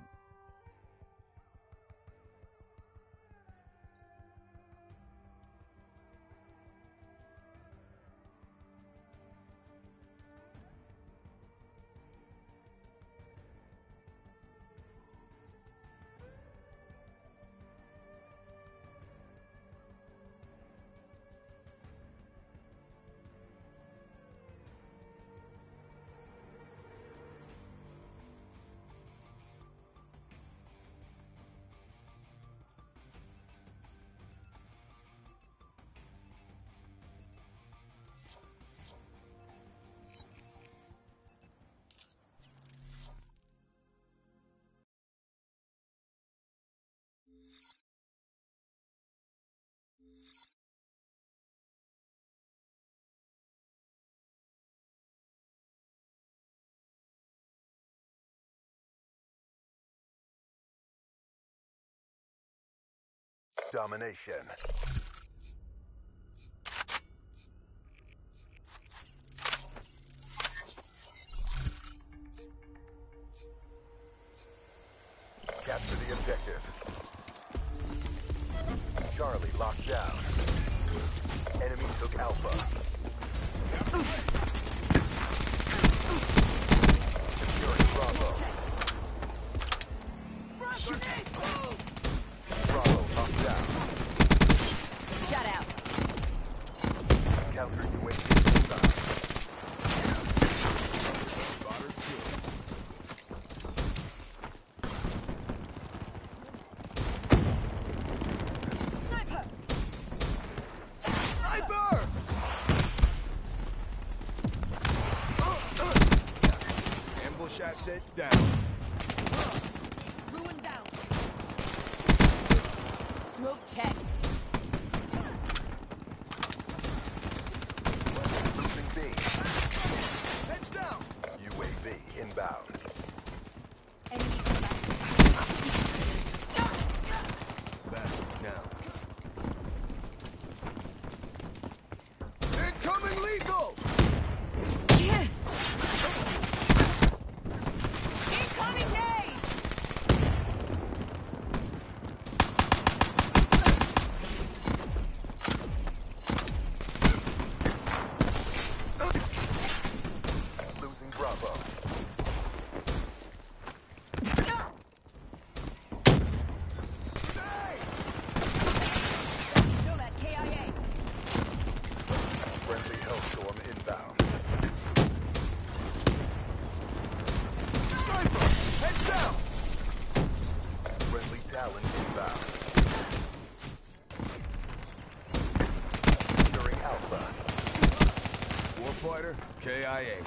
Domination. Capture the objective. Charlie locked down. Enemy took Alpha. Securing Bravo. Bravo locked down. Shut out. Counter U A V inbound. Spotter killed. Sniper! Sniper! Ambush asset down. Ruin down. Smoke check. Losing B. Heads down. U A V inbound. Enemy Back now. Incoming lethal! incoming nade! Losing Bravo. Nomad K I A. Friendly Hellstorm inbound. Sniper! Heads down! Friendly Talon inbound. Securing Alpha. Warfighter, K I A.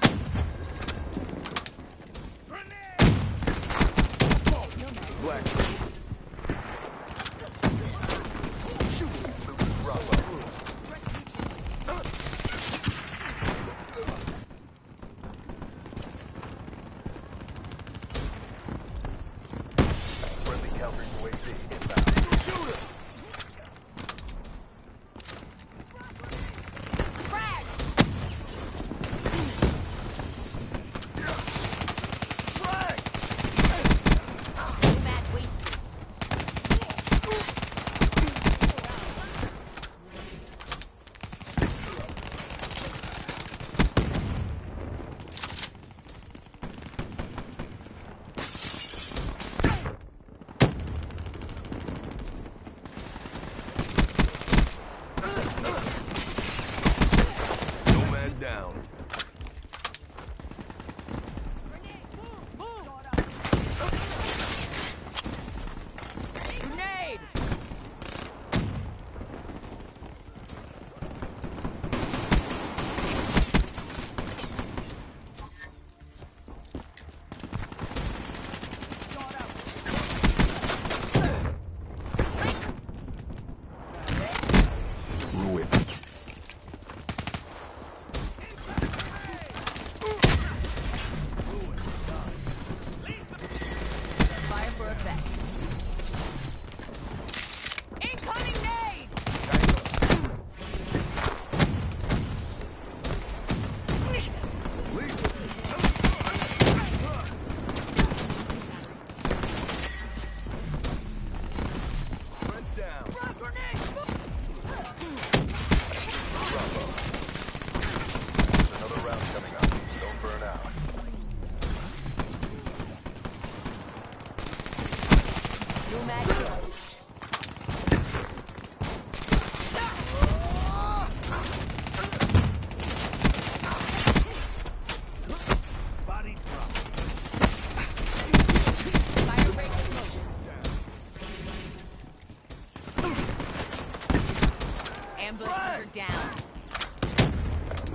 Black. Shooting. Losing Bravo.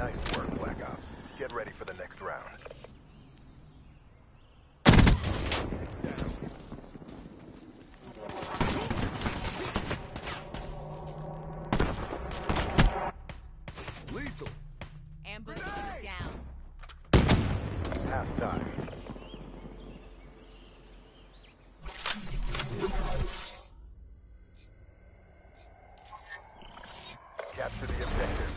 Nice work, Black Ops. Get ready for the next round. Lethal. Ambush down. Halftime. Capture the objective.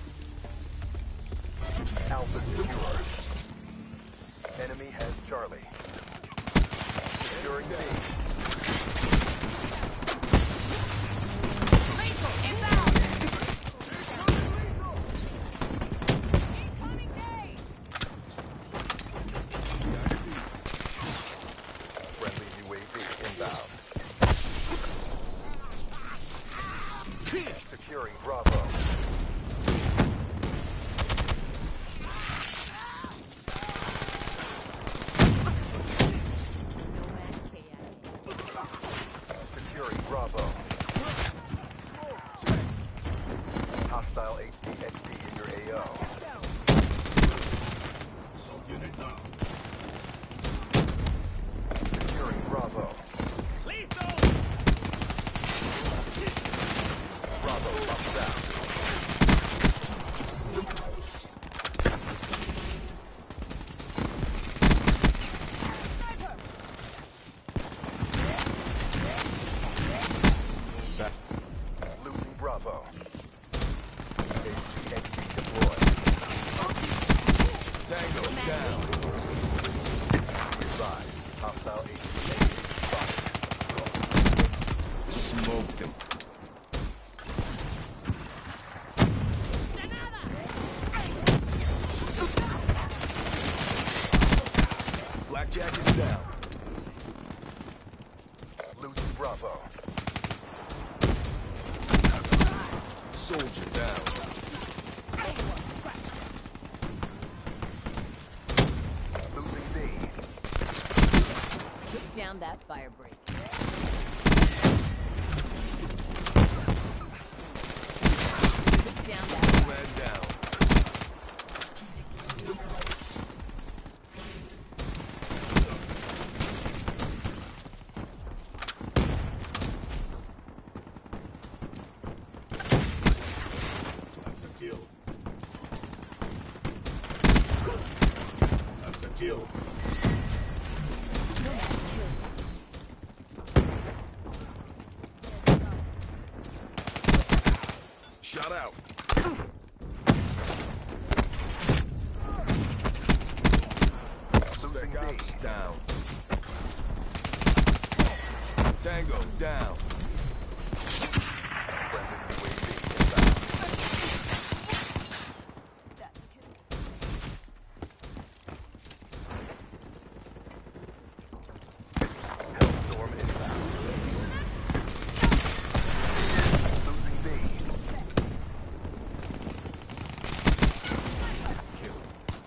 Alpha secure. Enemy has Charlie. Securing B. Lethal inbound. Incoming nade. Friendly U A V inbound. Securing Bravo. Securing Bravo. Hostile H C X D in your A O. Unit down. Securing Bravo. Bravo locked down. Losing Bravo. H C X D deployed. Tango down. Advised. Hostile H C X D spotted. Smoked him. Blackjack is down. Losing Bravo. Soldier down. Losing B. Took down that fire break. Took down that Red down. That's a kill. That's a kill. Shot out. Losing B. Ops down. Tango down. Friendly U A V inbound. Hellstorm inbound. Losing B. Kill.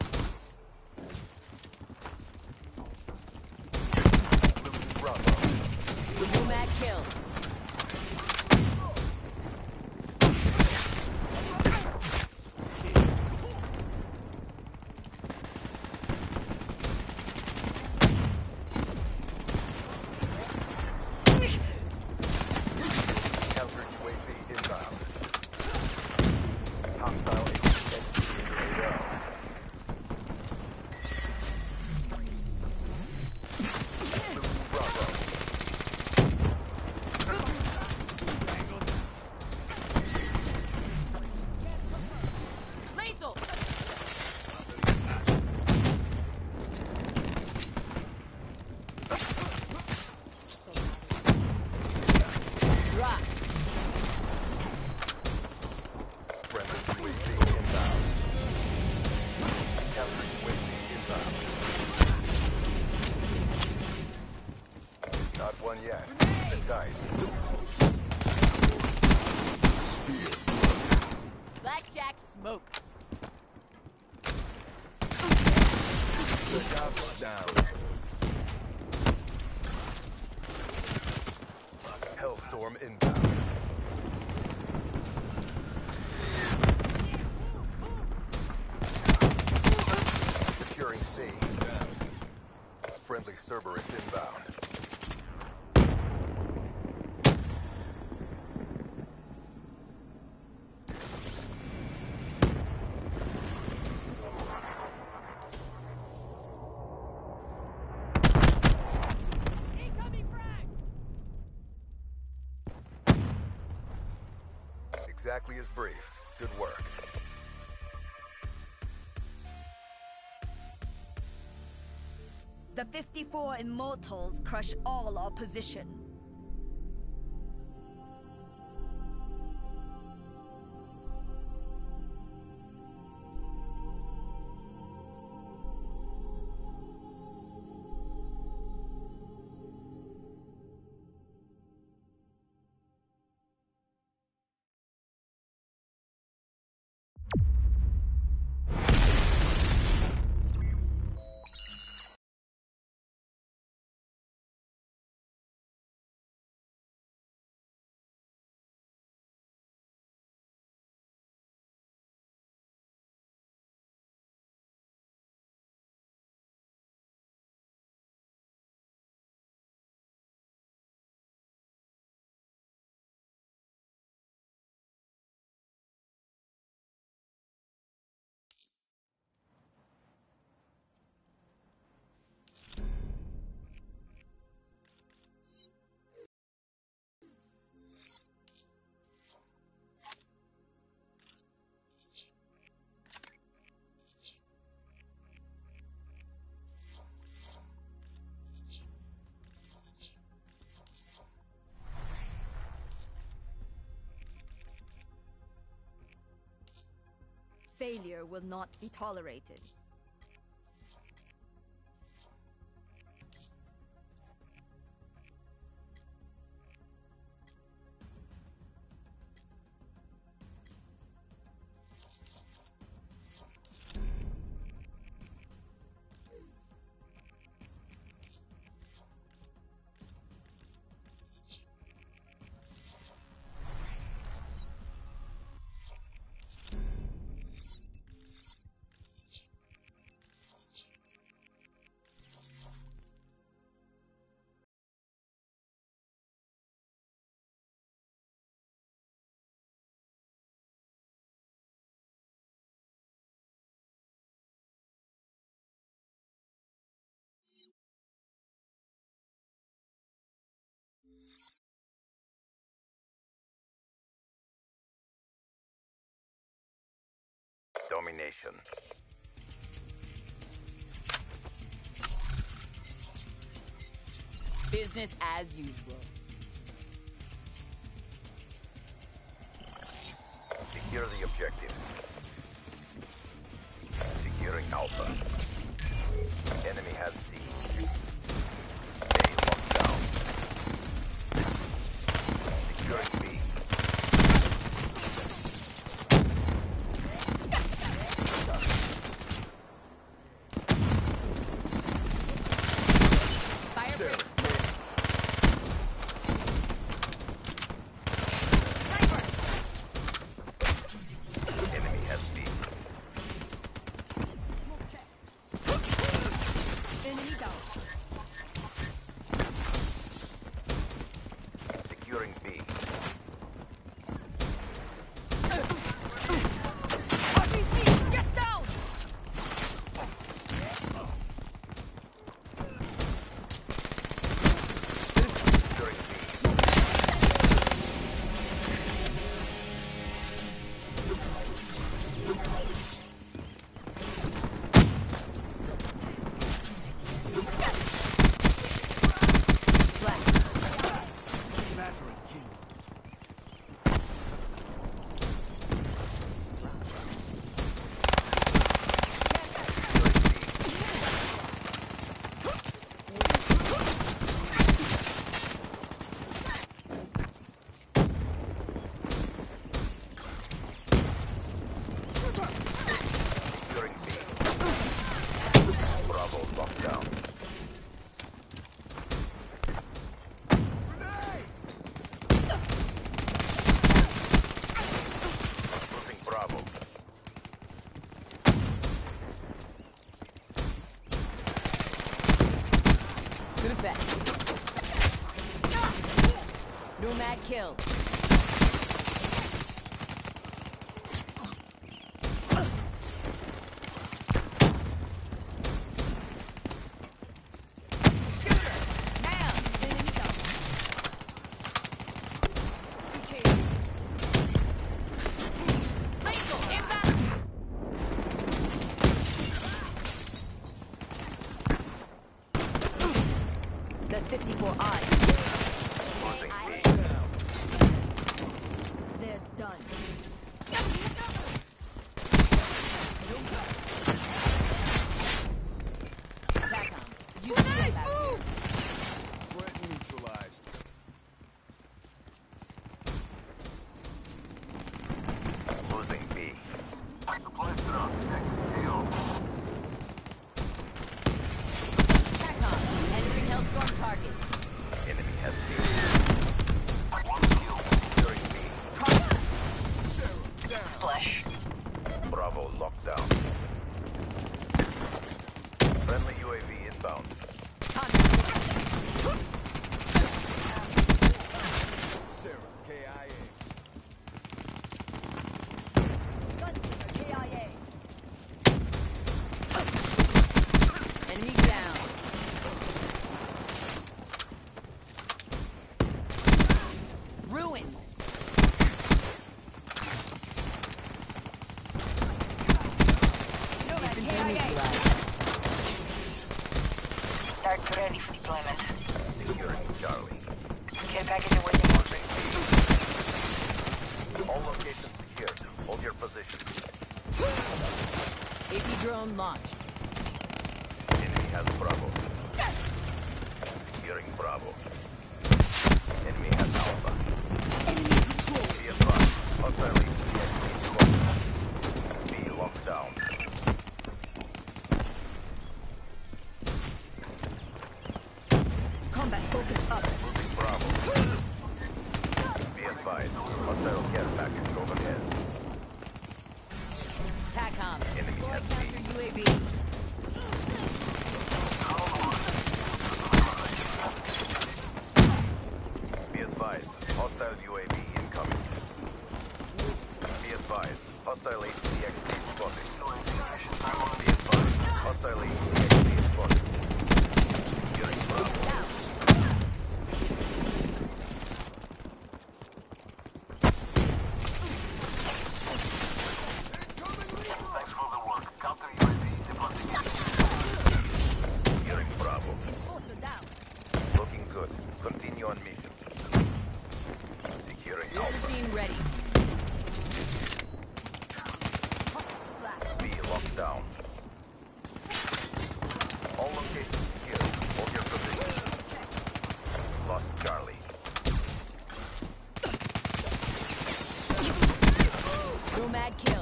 Losing Bravo. Nomad kill. Counter U A V inbound. Hostile H C X D in your A O. Losing Bravo. Lethal. Drop. Friendly U A V inbound. Counter U A V inbound. It's not one yet. Keep it tight. Spear. Blackjack smoked. Black Ops down. Hellstorm inbound. Friendly Cerberus inbound. Exactly as briefed. Good work. The fifty-four Immortals crush all opposition. Failure will not be tolerated. Domination. Business as usual. Secure the objectives. Securing Alpha. Enemy has C. A locked down. Securing B. Fire Sarah. break. Enemy has B. Enemy down. kill. The fifty-four eyes. Losing B. They're done. Attack on. You can get out here. Threat neutralized. Losing B. Supply drop. Next kill. Attack on. Entering Hellstorm target. Enemy has B. One kill. Securing B. Splash. Bravo lockdown. Friendly U A V inbound. Seraph K I A. Gunslinger K I A. Enemy down. Ruined. Infantry neutralized. Start ready for deployment. Securing Charlie. Care package awaiting. Losing B. All locations secured. Hold your positions. A P drone launched. Enemy has Bravo. Securing Bravo. Enemy has Alpha. Enemy control. Be advised. Hostile H C X squad. B locked down. Combat focus up. Losing Bravo. Be advised. Hostile care package overhead. TACOM. Enemy has B. Counter U A V. Be advised. Hostile U A V incoming. Be advised. Hostile H C X spotted. Be advised. Hostile H C X spotted. Securing Bravo. Thanks for the work. Counter U A V deploying. Securing Bravo. Also down. Looking good. Continue on mission. Securing War Alpha. machine ready. Splash. B locked down. All locations secured. Hold your position. Lost Charlie. Nomad kill.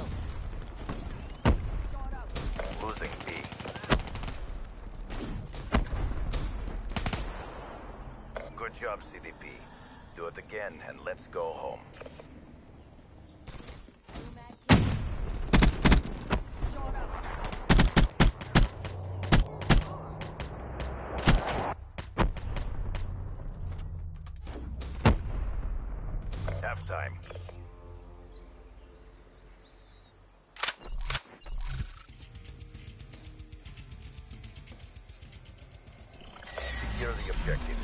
Losing B. Good job, C D P. Do it again and let's go home. Shot up. Halftime. Secure the objectives.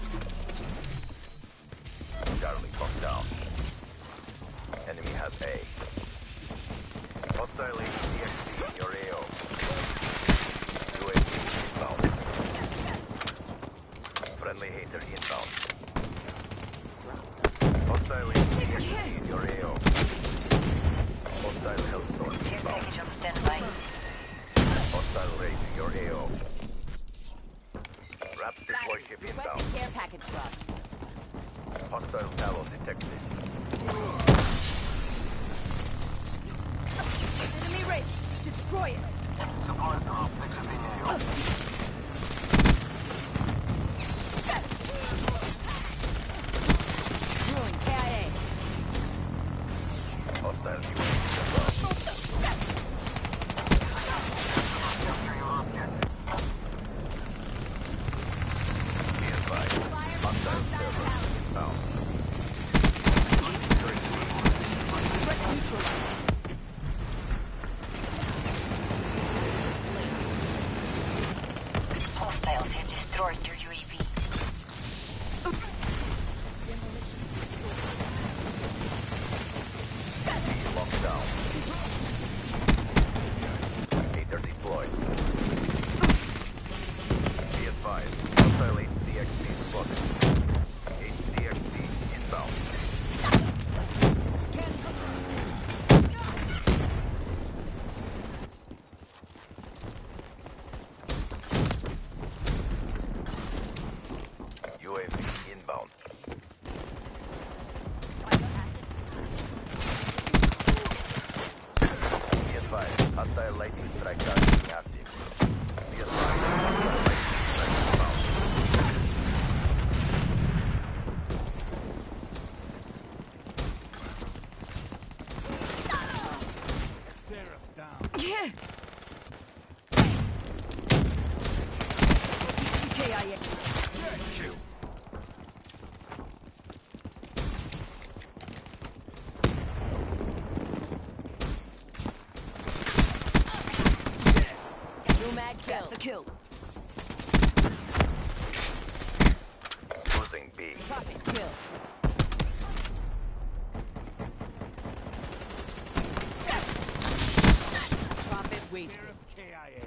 Charlie, fuck down. Enemy has A. Hostile H C X D in your A O. U A V inbound. Friendly hater inbound. Hostile H C X D in your A O. Hostile Hellstorm Care inbound. package on standby. Hostile raid in your A O. Raps deploy ship inbound. Requesting care package drop. Hostile tallow detected. Hostile lightning strike targeting active. Be advised, hostile lightning strike inbound. Seraph down. Yeah. K I A. Kill. Nomad kill. That's a kill. Losing B. Profit kill. Profit wasted. Seraph K I A.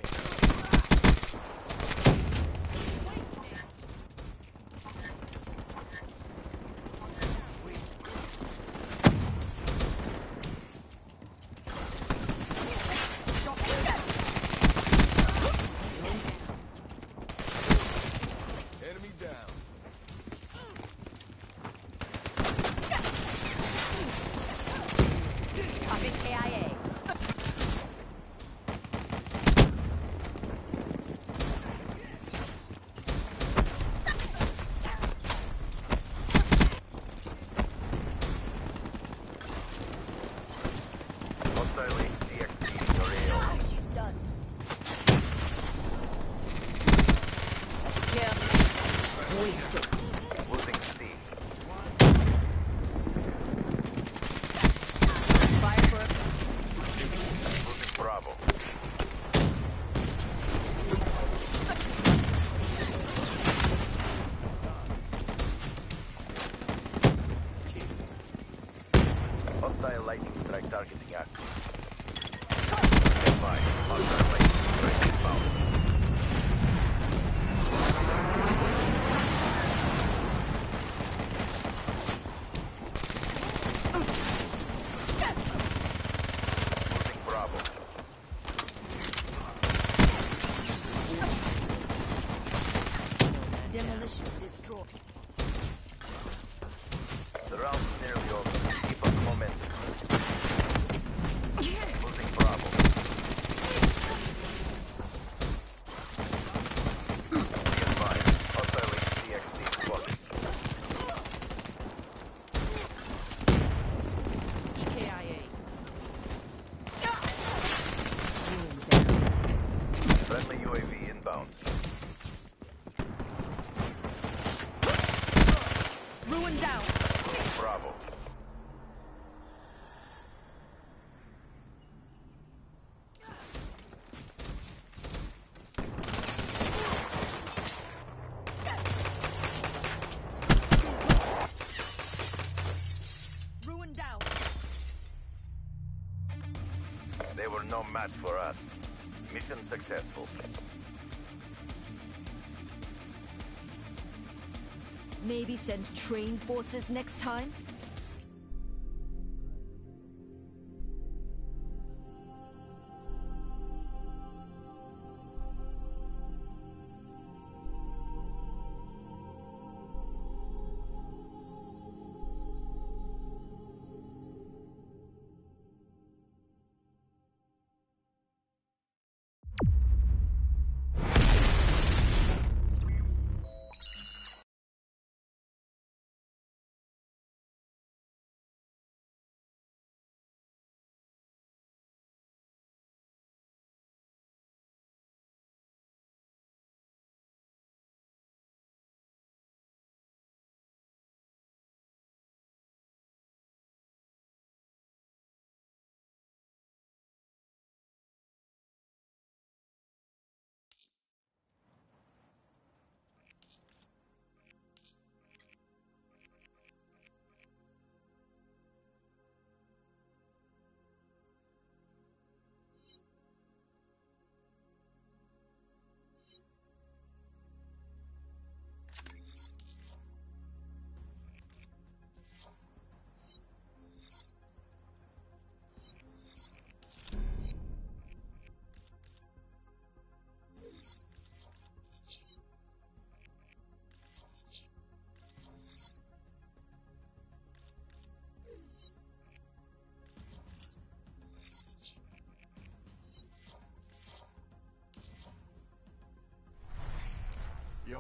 Enemy down. Profit K I A. Hostile H C X leading your A O. She's done. Kill. Wasted. Losing C. Fire for a Losing Bravo. Hostile lightning strike targeting active. Stand by. Hostile lightning strike inbound. Losing Bravo. Demolition destroyed. The round is nearly over. Keep up the momentum. Losing Bravo. Be advised. Hostile H C X team spotted. E K I A. Friendly U A V inbound. Ruin down. Losing Bravo. Ruin down. They were no match for us. Mission successful. Maybe send train forces next time?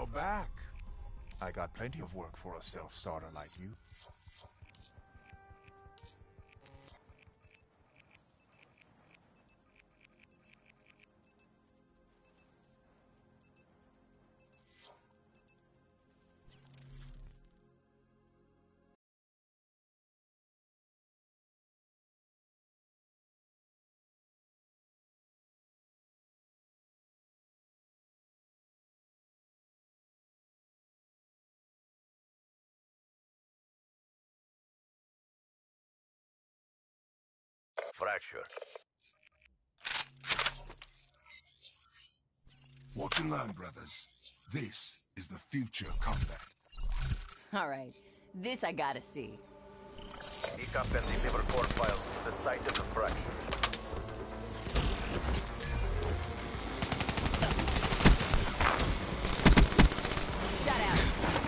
You're back. I got plenty of work for a self-starter like you. Fracture. Watch and learn, brothers. This is the future combat. All right, this I gotta see. Pick up and deliver core files to the site of the fracture. Shut out.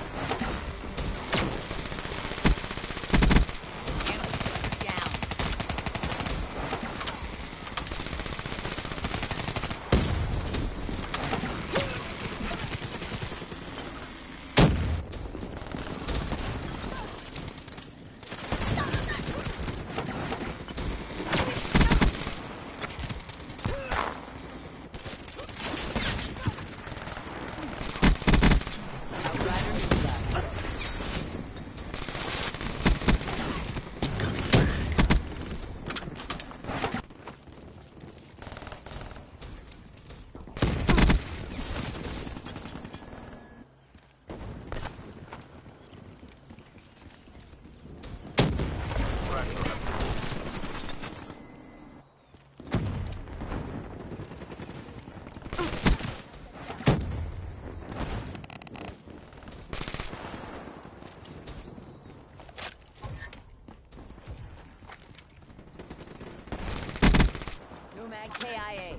K I A.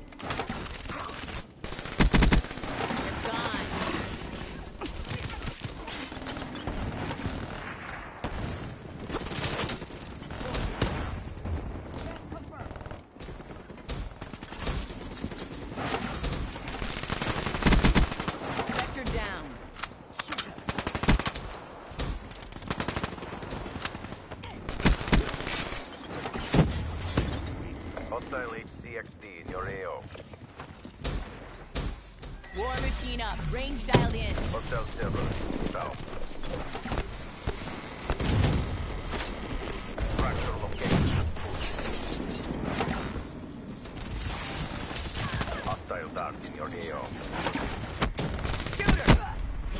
You're gone. Vector down. Hostile H C X D in your A O. War machine up. Range dialed in. Hostile server. South. Fracture location is pushed. Hostile dart in your A O. Shooter!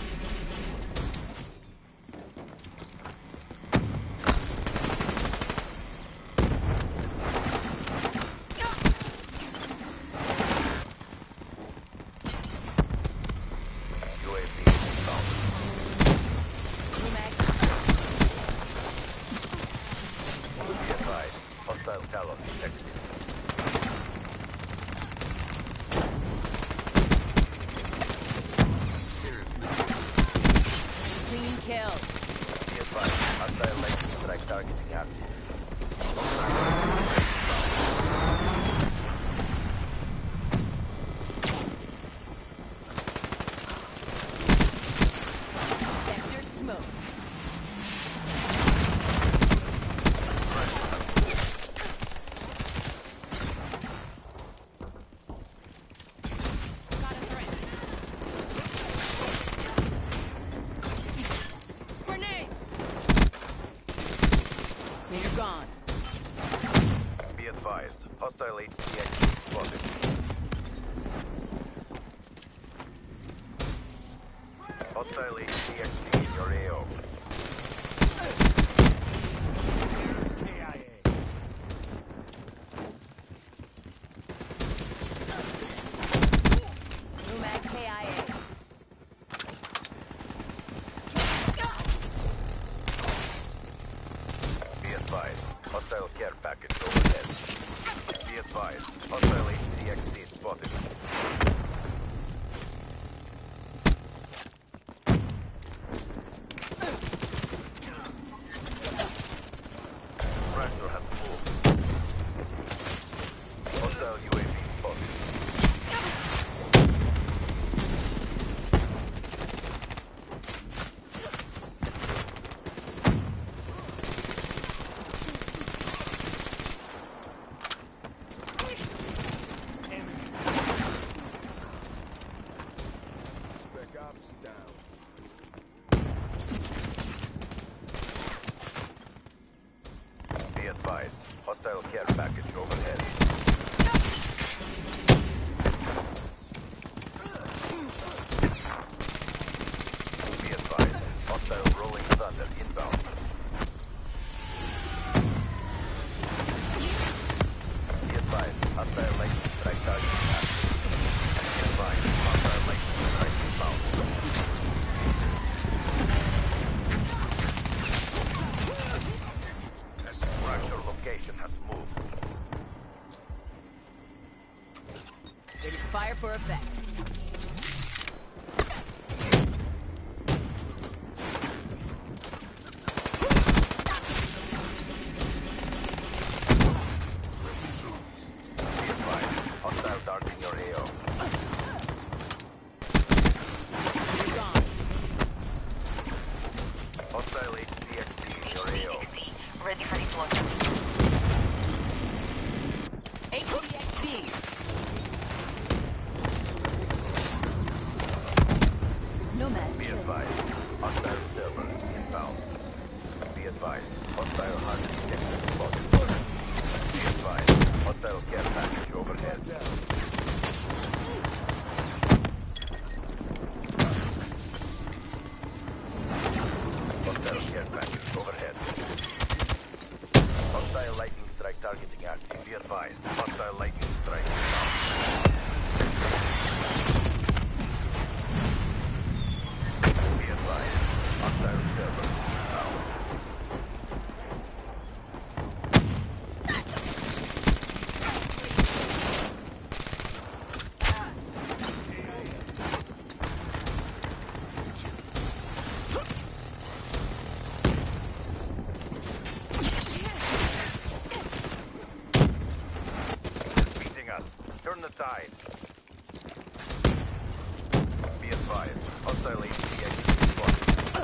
Hostile H C X D spotted. Hostile H C X D in your A O. K I A. Lumag K I A. Be advised. Hostile care package overhead. Be advised. Hostile H C X D spotted. Fracture has moved. Hostile U A V spotted. advised. Hostile care package overhead. Be advised. Hostile rolling thunder inbound. Be advised. Hostile lightning strike target active. Be advised. Hostile lightning strike inbound. Fracture location has moved. Ready to fire for effect. Be advised. Hostile dart in your A O. You're gone. Hostile H C X D in your A O. Ready for deployment. H C X D. Nomad. Be advised. Hostile servers inbound. Be advised. Hostile hard sector spotted. Be advised. Hostile care package overhead. Hostile care package overhead. Hostile lightning strike targeting active. Be advised. Hostile lightning strike inbound. Be advised. Hostile servers inbound. Beating us. Turn the tide. Be advised. Hostile H C X spotted.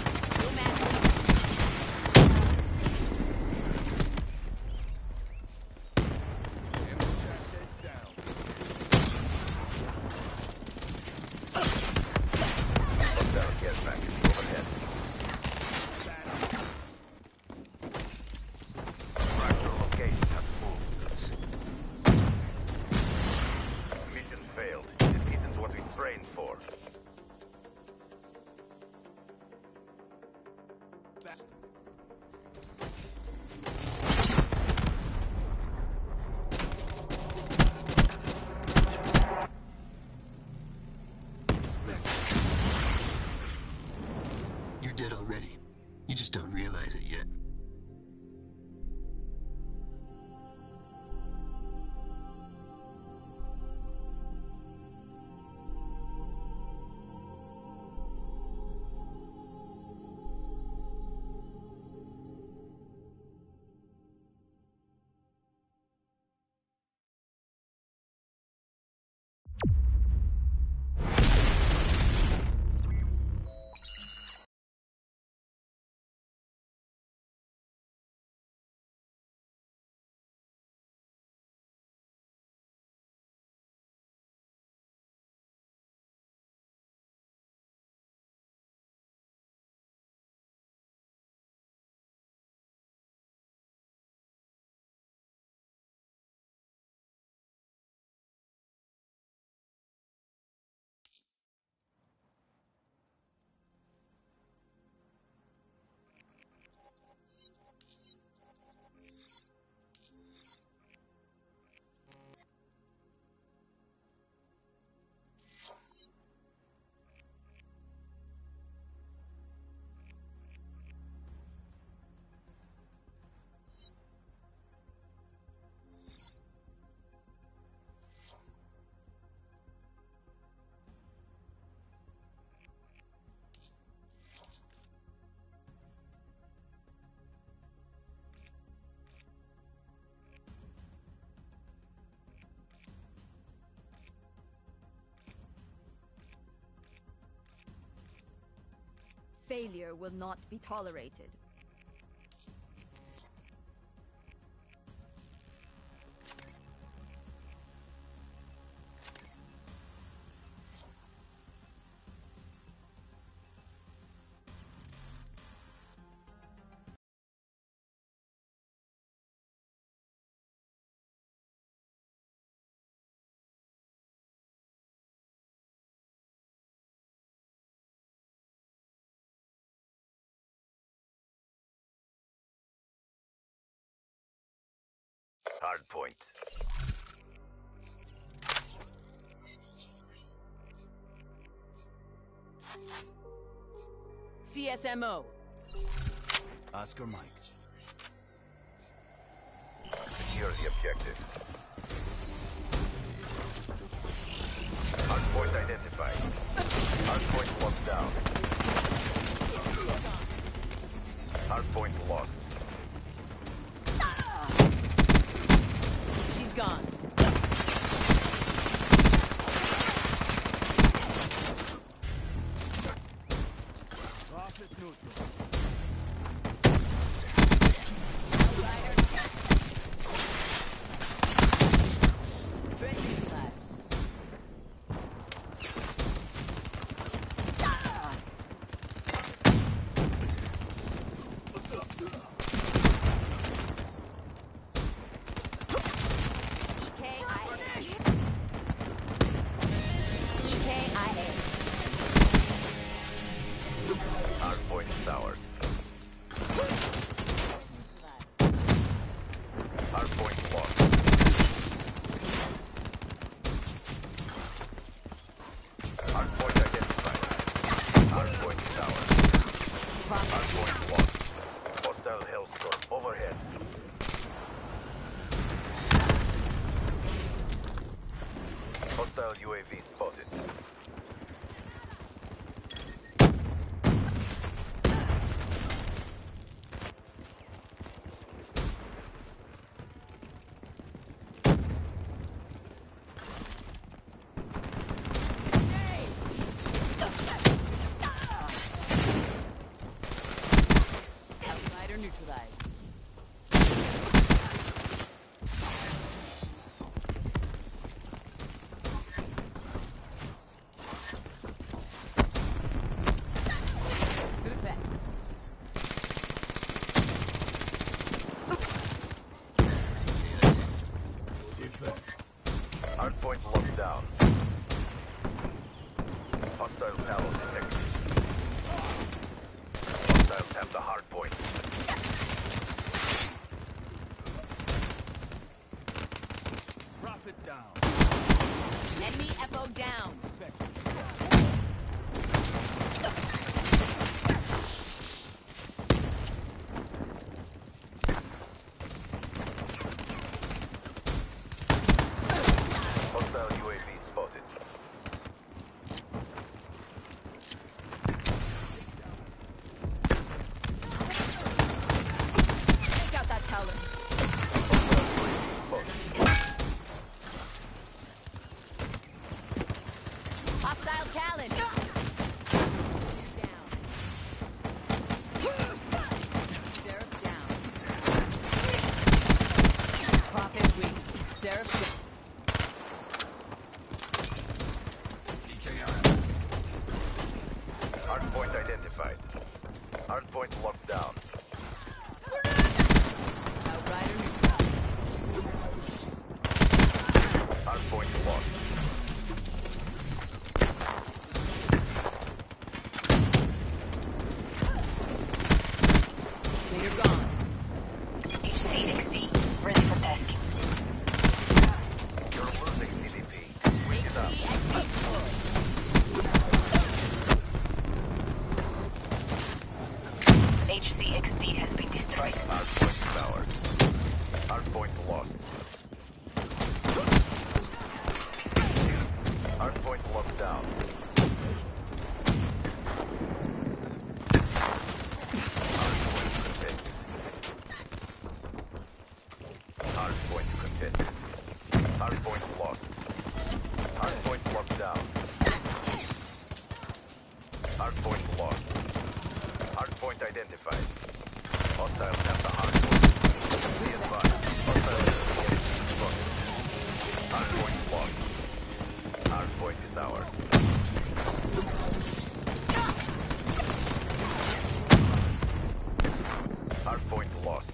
Hostile care package overhead. Fracture location has moved. Mission failed. This isn't what we trained for. You're dead already. You just don't realize it yet. Failure will not be tolerated. Hard point. C S M O. Oscar Mike. Secure the objective. Hardpoint identified. Hardpoint locked down. Hardpoint lost. She's gone. Profit neutral. Hardpoint is ours. Hardpoint lost. Hardpoint identified. Hardpoint is ours. Hardpoint lost. Hostile Hellstorm overhead. Hostile U A V spotted. Outsider neutralized. Good effect. Hardpoint locked down. Hostile payload detected. Hostiles have the hardpoint. Profit down. Enemy F O down. Hostile U A V spotted. Take out that talent. Hostile U A V spotted. Hostile talent. Down. Seraph down. Profit weak. Seraph down. Hardpoint identified. Hardpoint locked down. Outrider neutral. Hardpoint lost. You're gone. H C X D, ready for tasking. You're losing C D P. Switch it up. X P deployed. H C X D has been destroyed. Hardpoint is ours. Hardpoint lost. Hardpoint locked down. Hardpoint contested. Hardpoint lost. Hardpoint locked down. Hardpoint lost. Hardpoint identified. Hostiles have the hardpoint. Be advised. Hostiles have the spotted. Hardpoint lost. Hardpoint is ours. Hardpoint lost.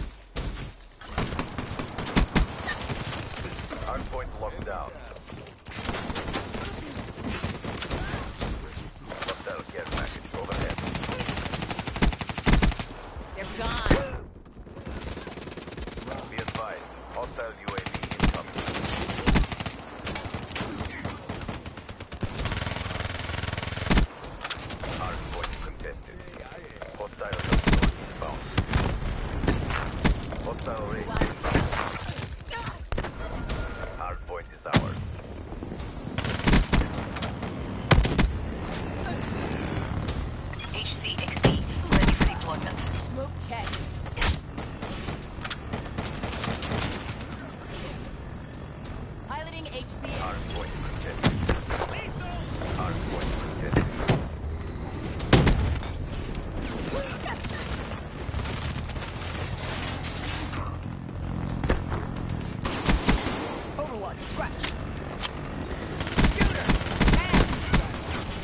Hardpoint locked down.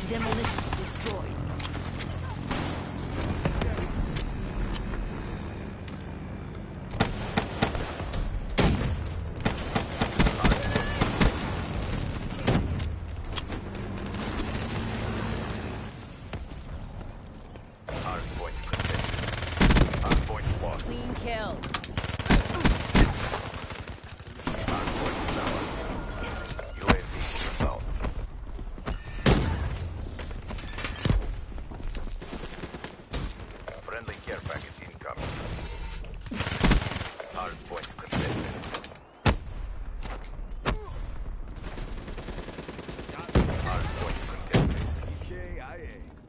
Demolition destroyed. Hardpoint contested. Hardpoint lost. Clean kill. Hardpoint is ours. U A V inbound. Friendly care package incoming. Hardpoint contested. Hardpoint contested. K I A.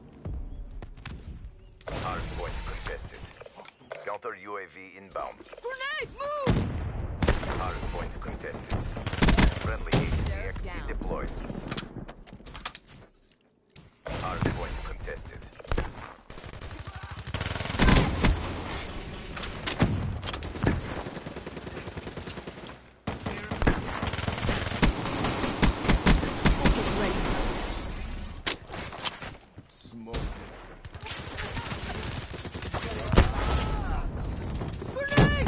Hardpoint contested. Counter U A V inbound. Grenade, move! Hardpoint contested. Friendly H C X D Down. deployed. Hardpoint contested. Focus ready. Smoke. Grenade!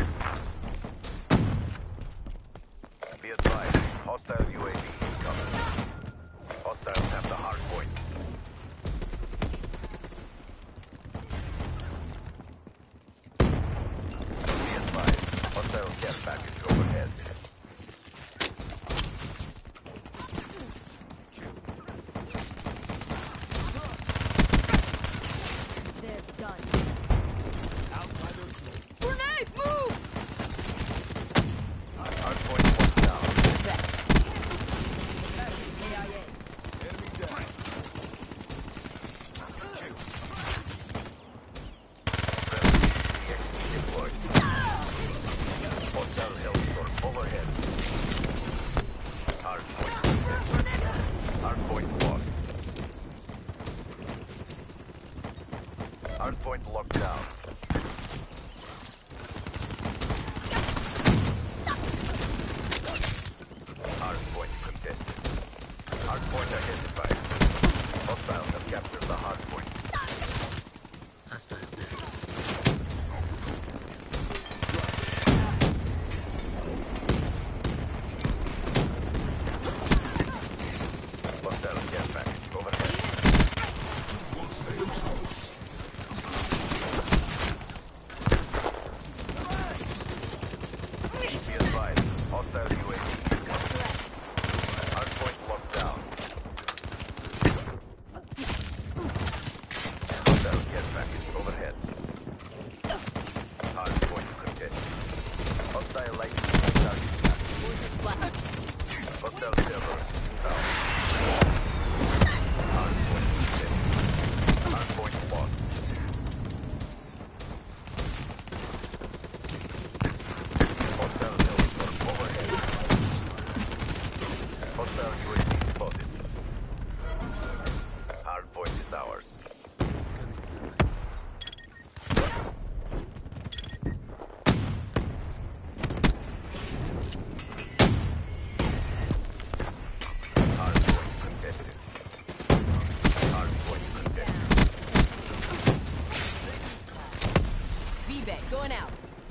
Be advised, hostile U A V incoming. Hostiles have the hard point. Be advised, hostile care package overhead. They're done. Grenade, move! Hard point locked down. Enemy down. Friendly H C X D deployed. Hostile hellstorm overhead. Hard point contested. Hard point lost. Hard point locked down. Hard point contested. Hard point identified. Hostiles have captured the hard point. Hostile there. Hostile care package overhead. Won't stay so. Be advised, hostile U A V incoming. Hard point locked down. Hostile care package overhead. Hard point contested. Hostile lightning target captured. Hostile servers inbound. Hard point contested. Hard point lost. Hostile hellstorm overhead. Hostile U A V spotted. Hard point is ours. Hard point contested. Hard point contested. V-Bay, going out.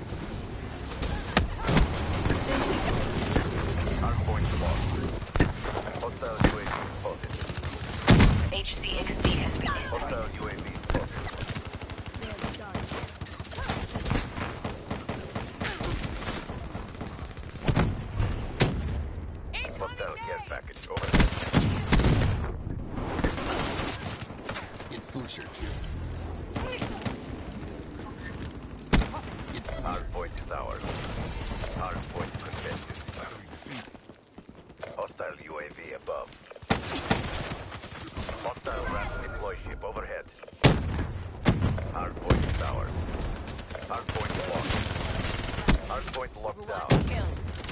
Hard point lost. Hostile U A V spotted. H C X D has been destroyed. Hostile U A V spotted. They're done. Hostile care package overhead. Enforcer kill. Hard point is ours. Hard point contested. Hostile U A V above. Hostile R A S deploy ship overhead. Hard point is ours. Hard point locked. Hard point locked down. Kill.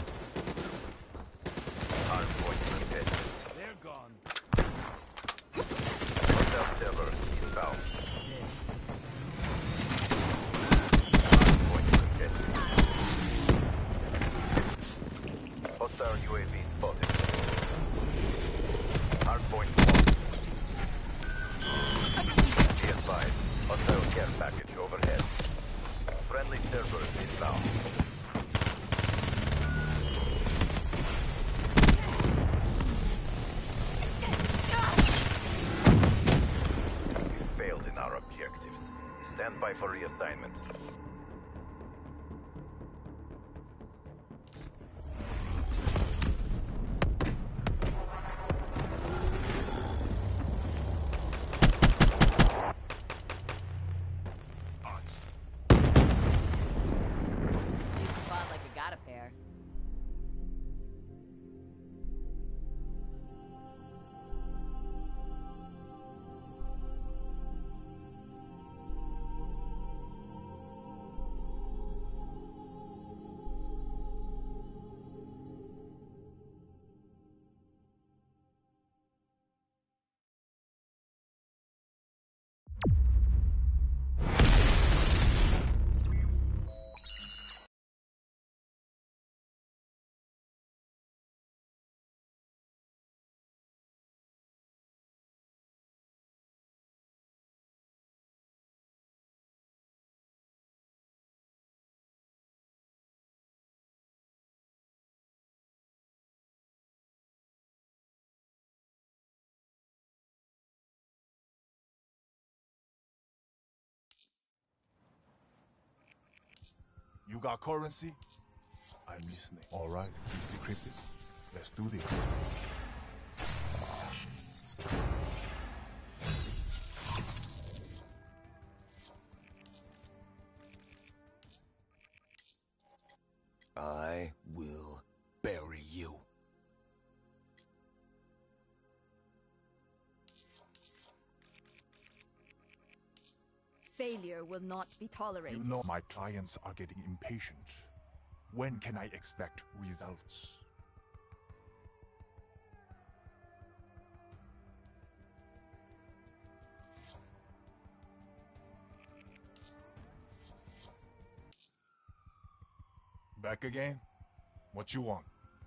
Hard point contested. They're gone. Hostile servers inbound. Hard point contested. Hostile U A V spotted. Hard point lost. objectives. Stand by for reassignment. You spot like you got a pair. You got currency? I'm listening. All right, it's decrypted. Let's do this. I will bury you. Failure will not be tolerated. You know my clients are getting impatient. When can I expect results? Back again? What you want?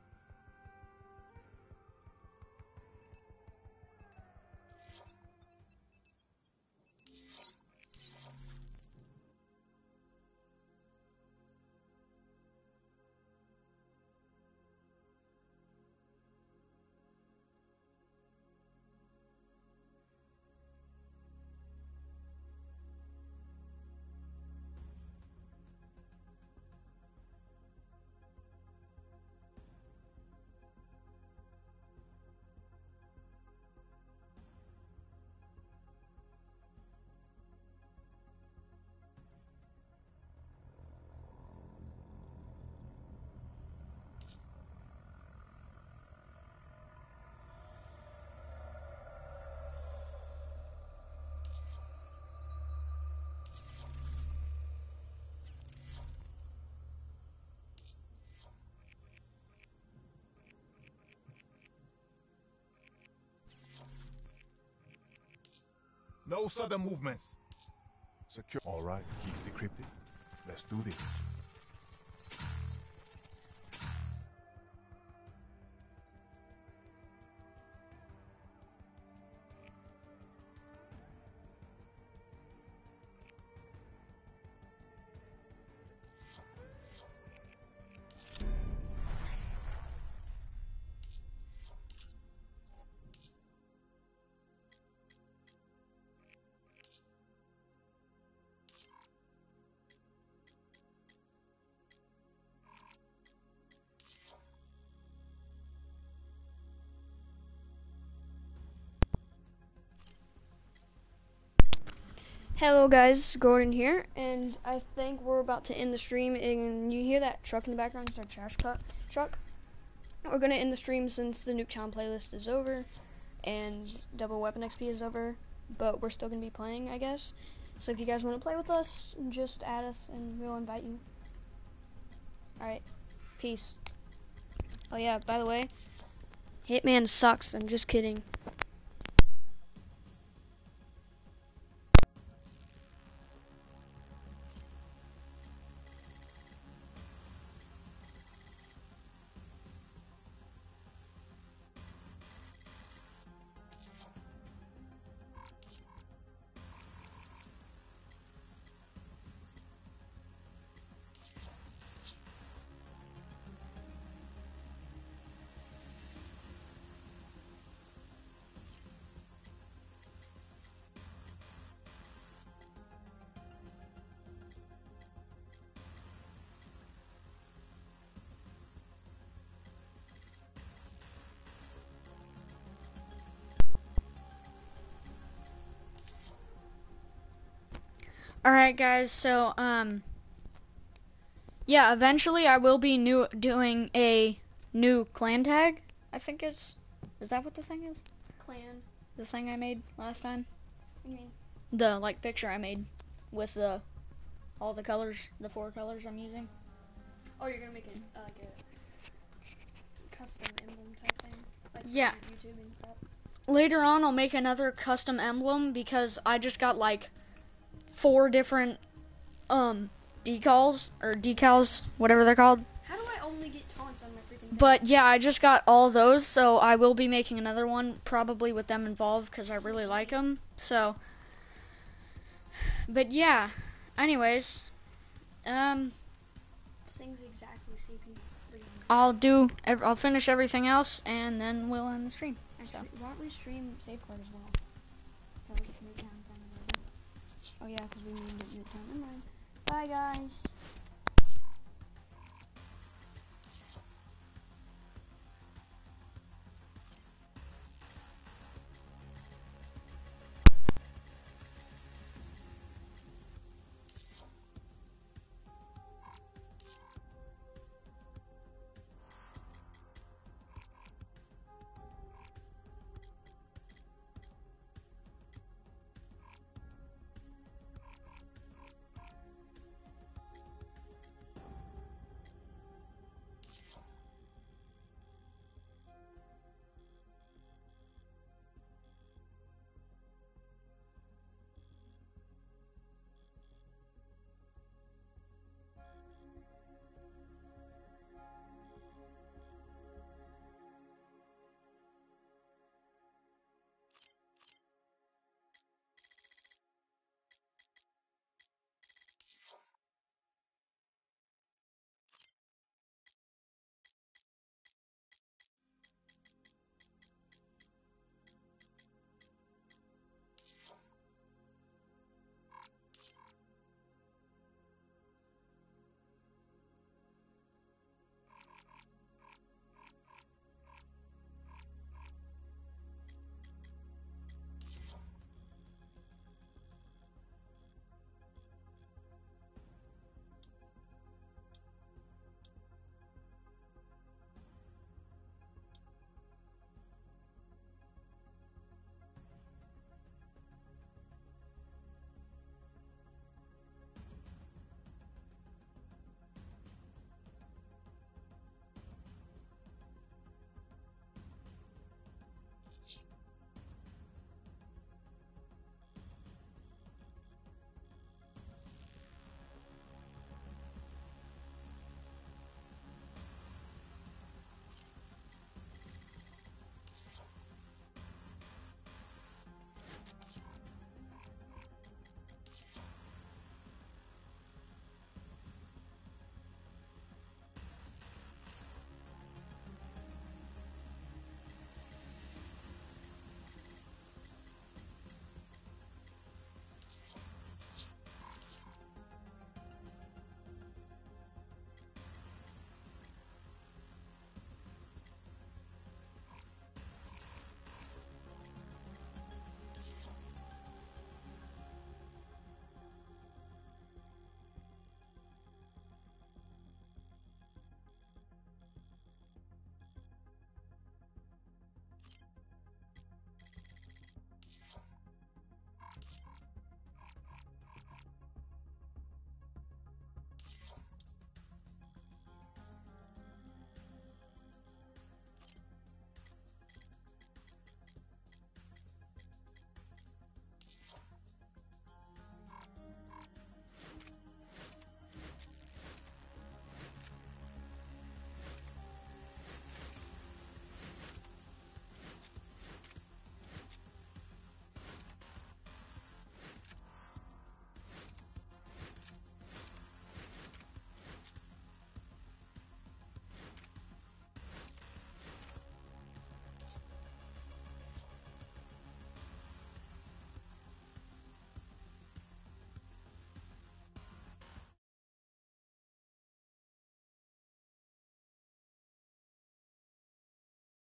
No sudden movements. Secure. All right, keys decrypted. Let's do this. Hello guys, Gordon here, and I think we're about to end the stream, and you hear that truck in the background, it's our trash cut truck. We're going to end the stream since the nuk town playlist is over, and double weapon X P is over, but we're still going to be playing, I guess. So if you guys want to play with us, just add us, and we'll invite you. Alright, peace. Oh yeah, by the way, Hitman sucks, I'm just kidding. Alright guys, so um yeah, eventually I will be new doing a new clan tag. I think it's is that what the thing is? Clan. The thing I made last time? What do you mean? The like picture I made with the all the colors, the four colors I'm using. Oh, you're gonna make it uh, like a custom emblem type thing? Like Yeah. YouTube and crap? Later on I'll make another custom emblem because I just got like four different um decals or decals, whatever they're called. How do I only get taunts on my freaking thing? But yeah, I just got all those, so I will be making another one probably with them involved because I really like them. So, but yeah. Anyways, um, Things exactly C P three hundred. I'll do. ev- I'll finish everything else and then we'll end the stream. So. Actually, why don't we stream Safeguard as well? That was Nuketown kind of. Oh yeah, because we named it Nuketown. Never mind. Bye guys.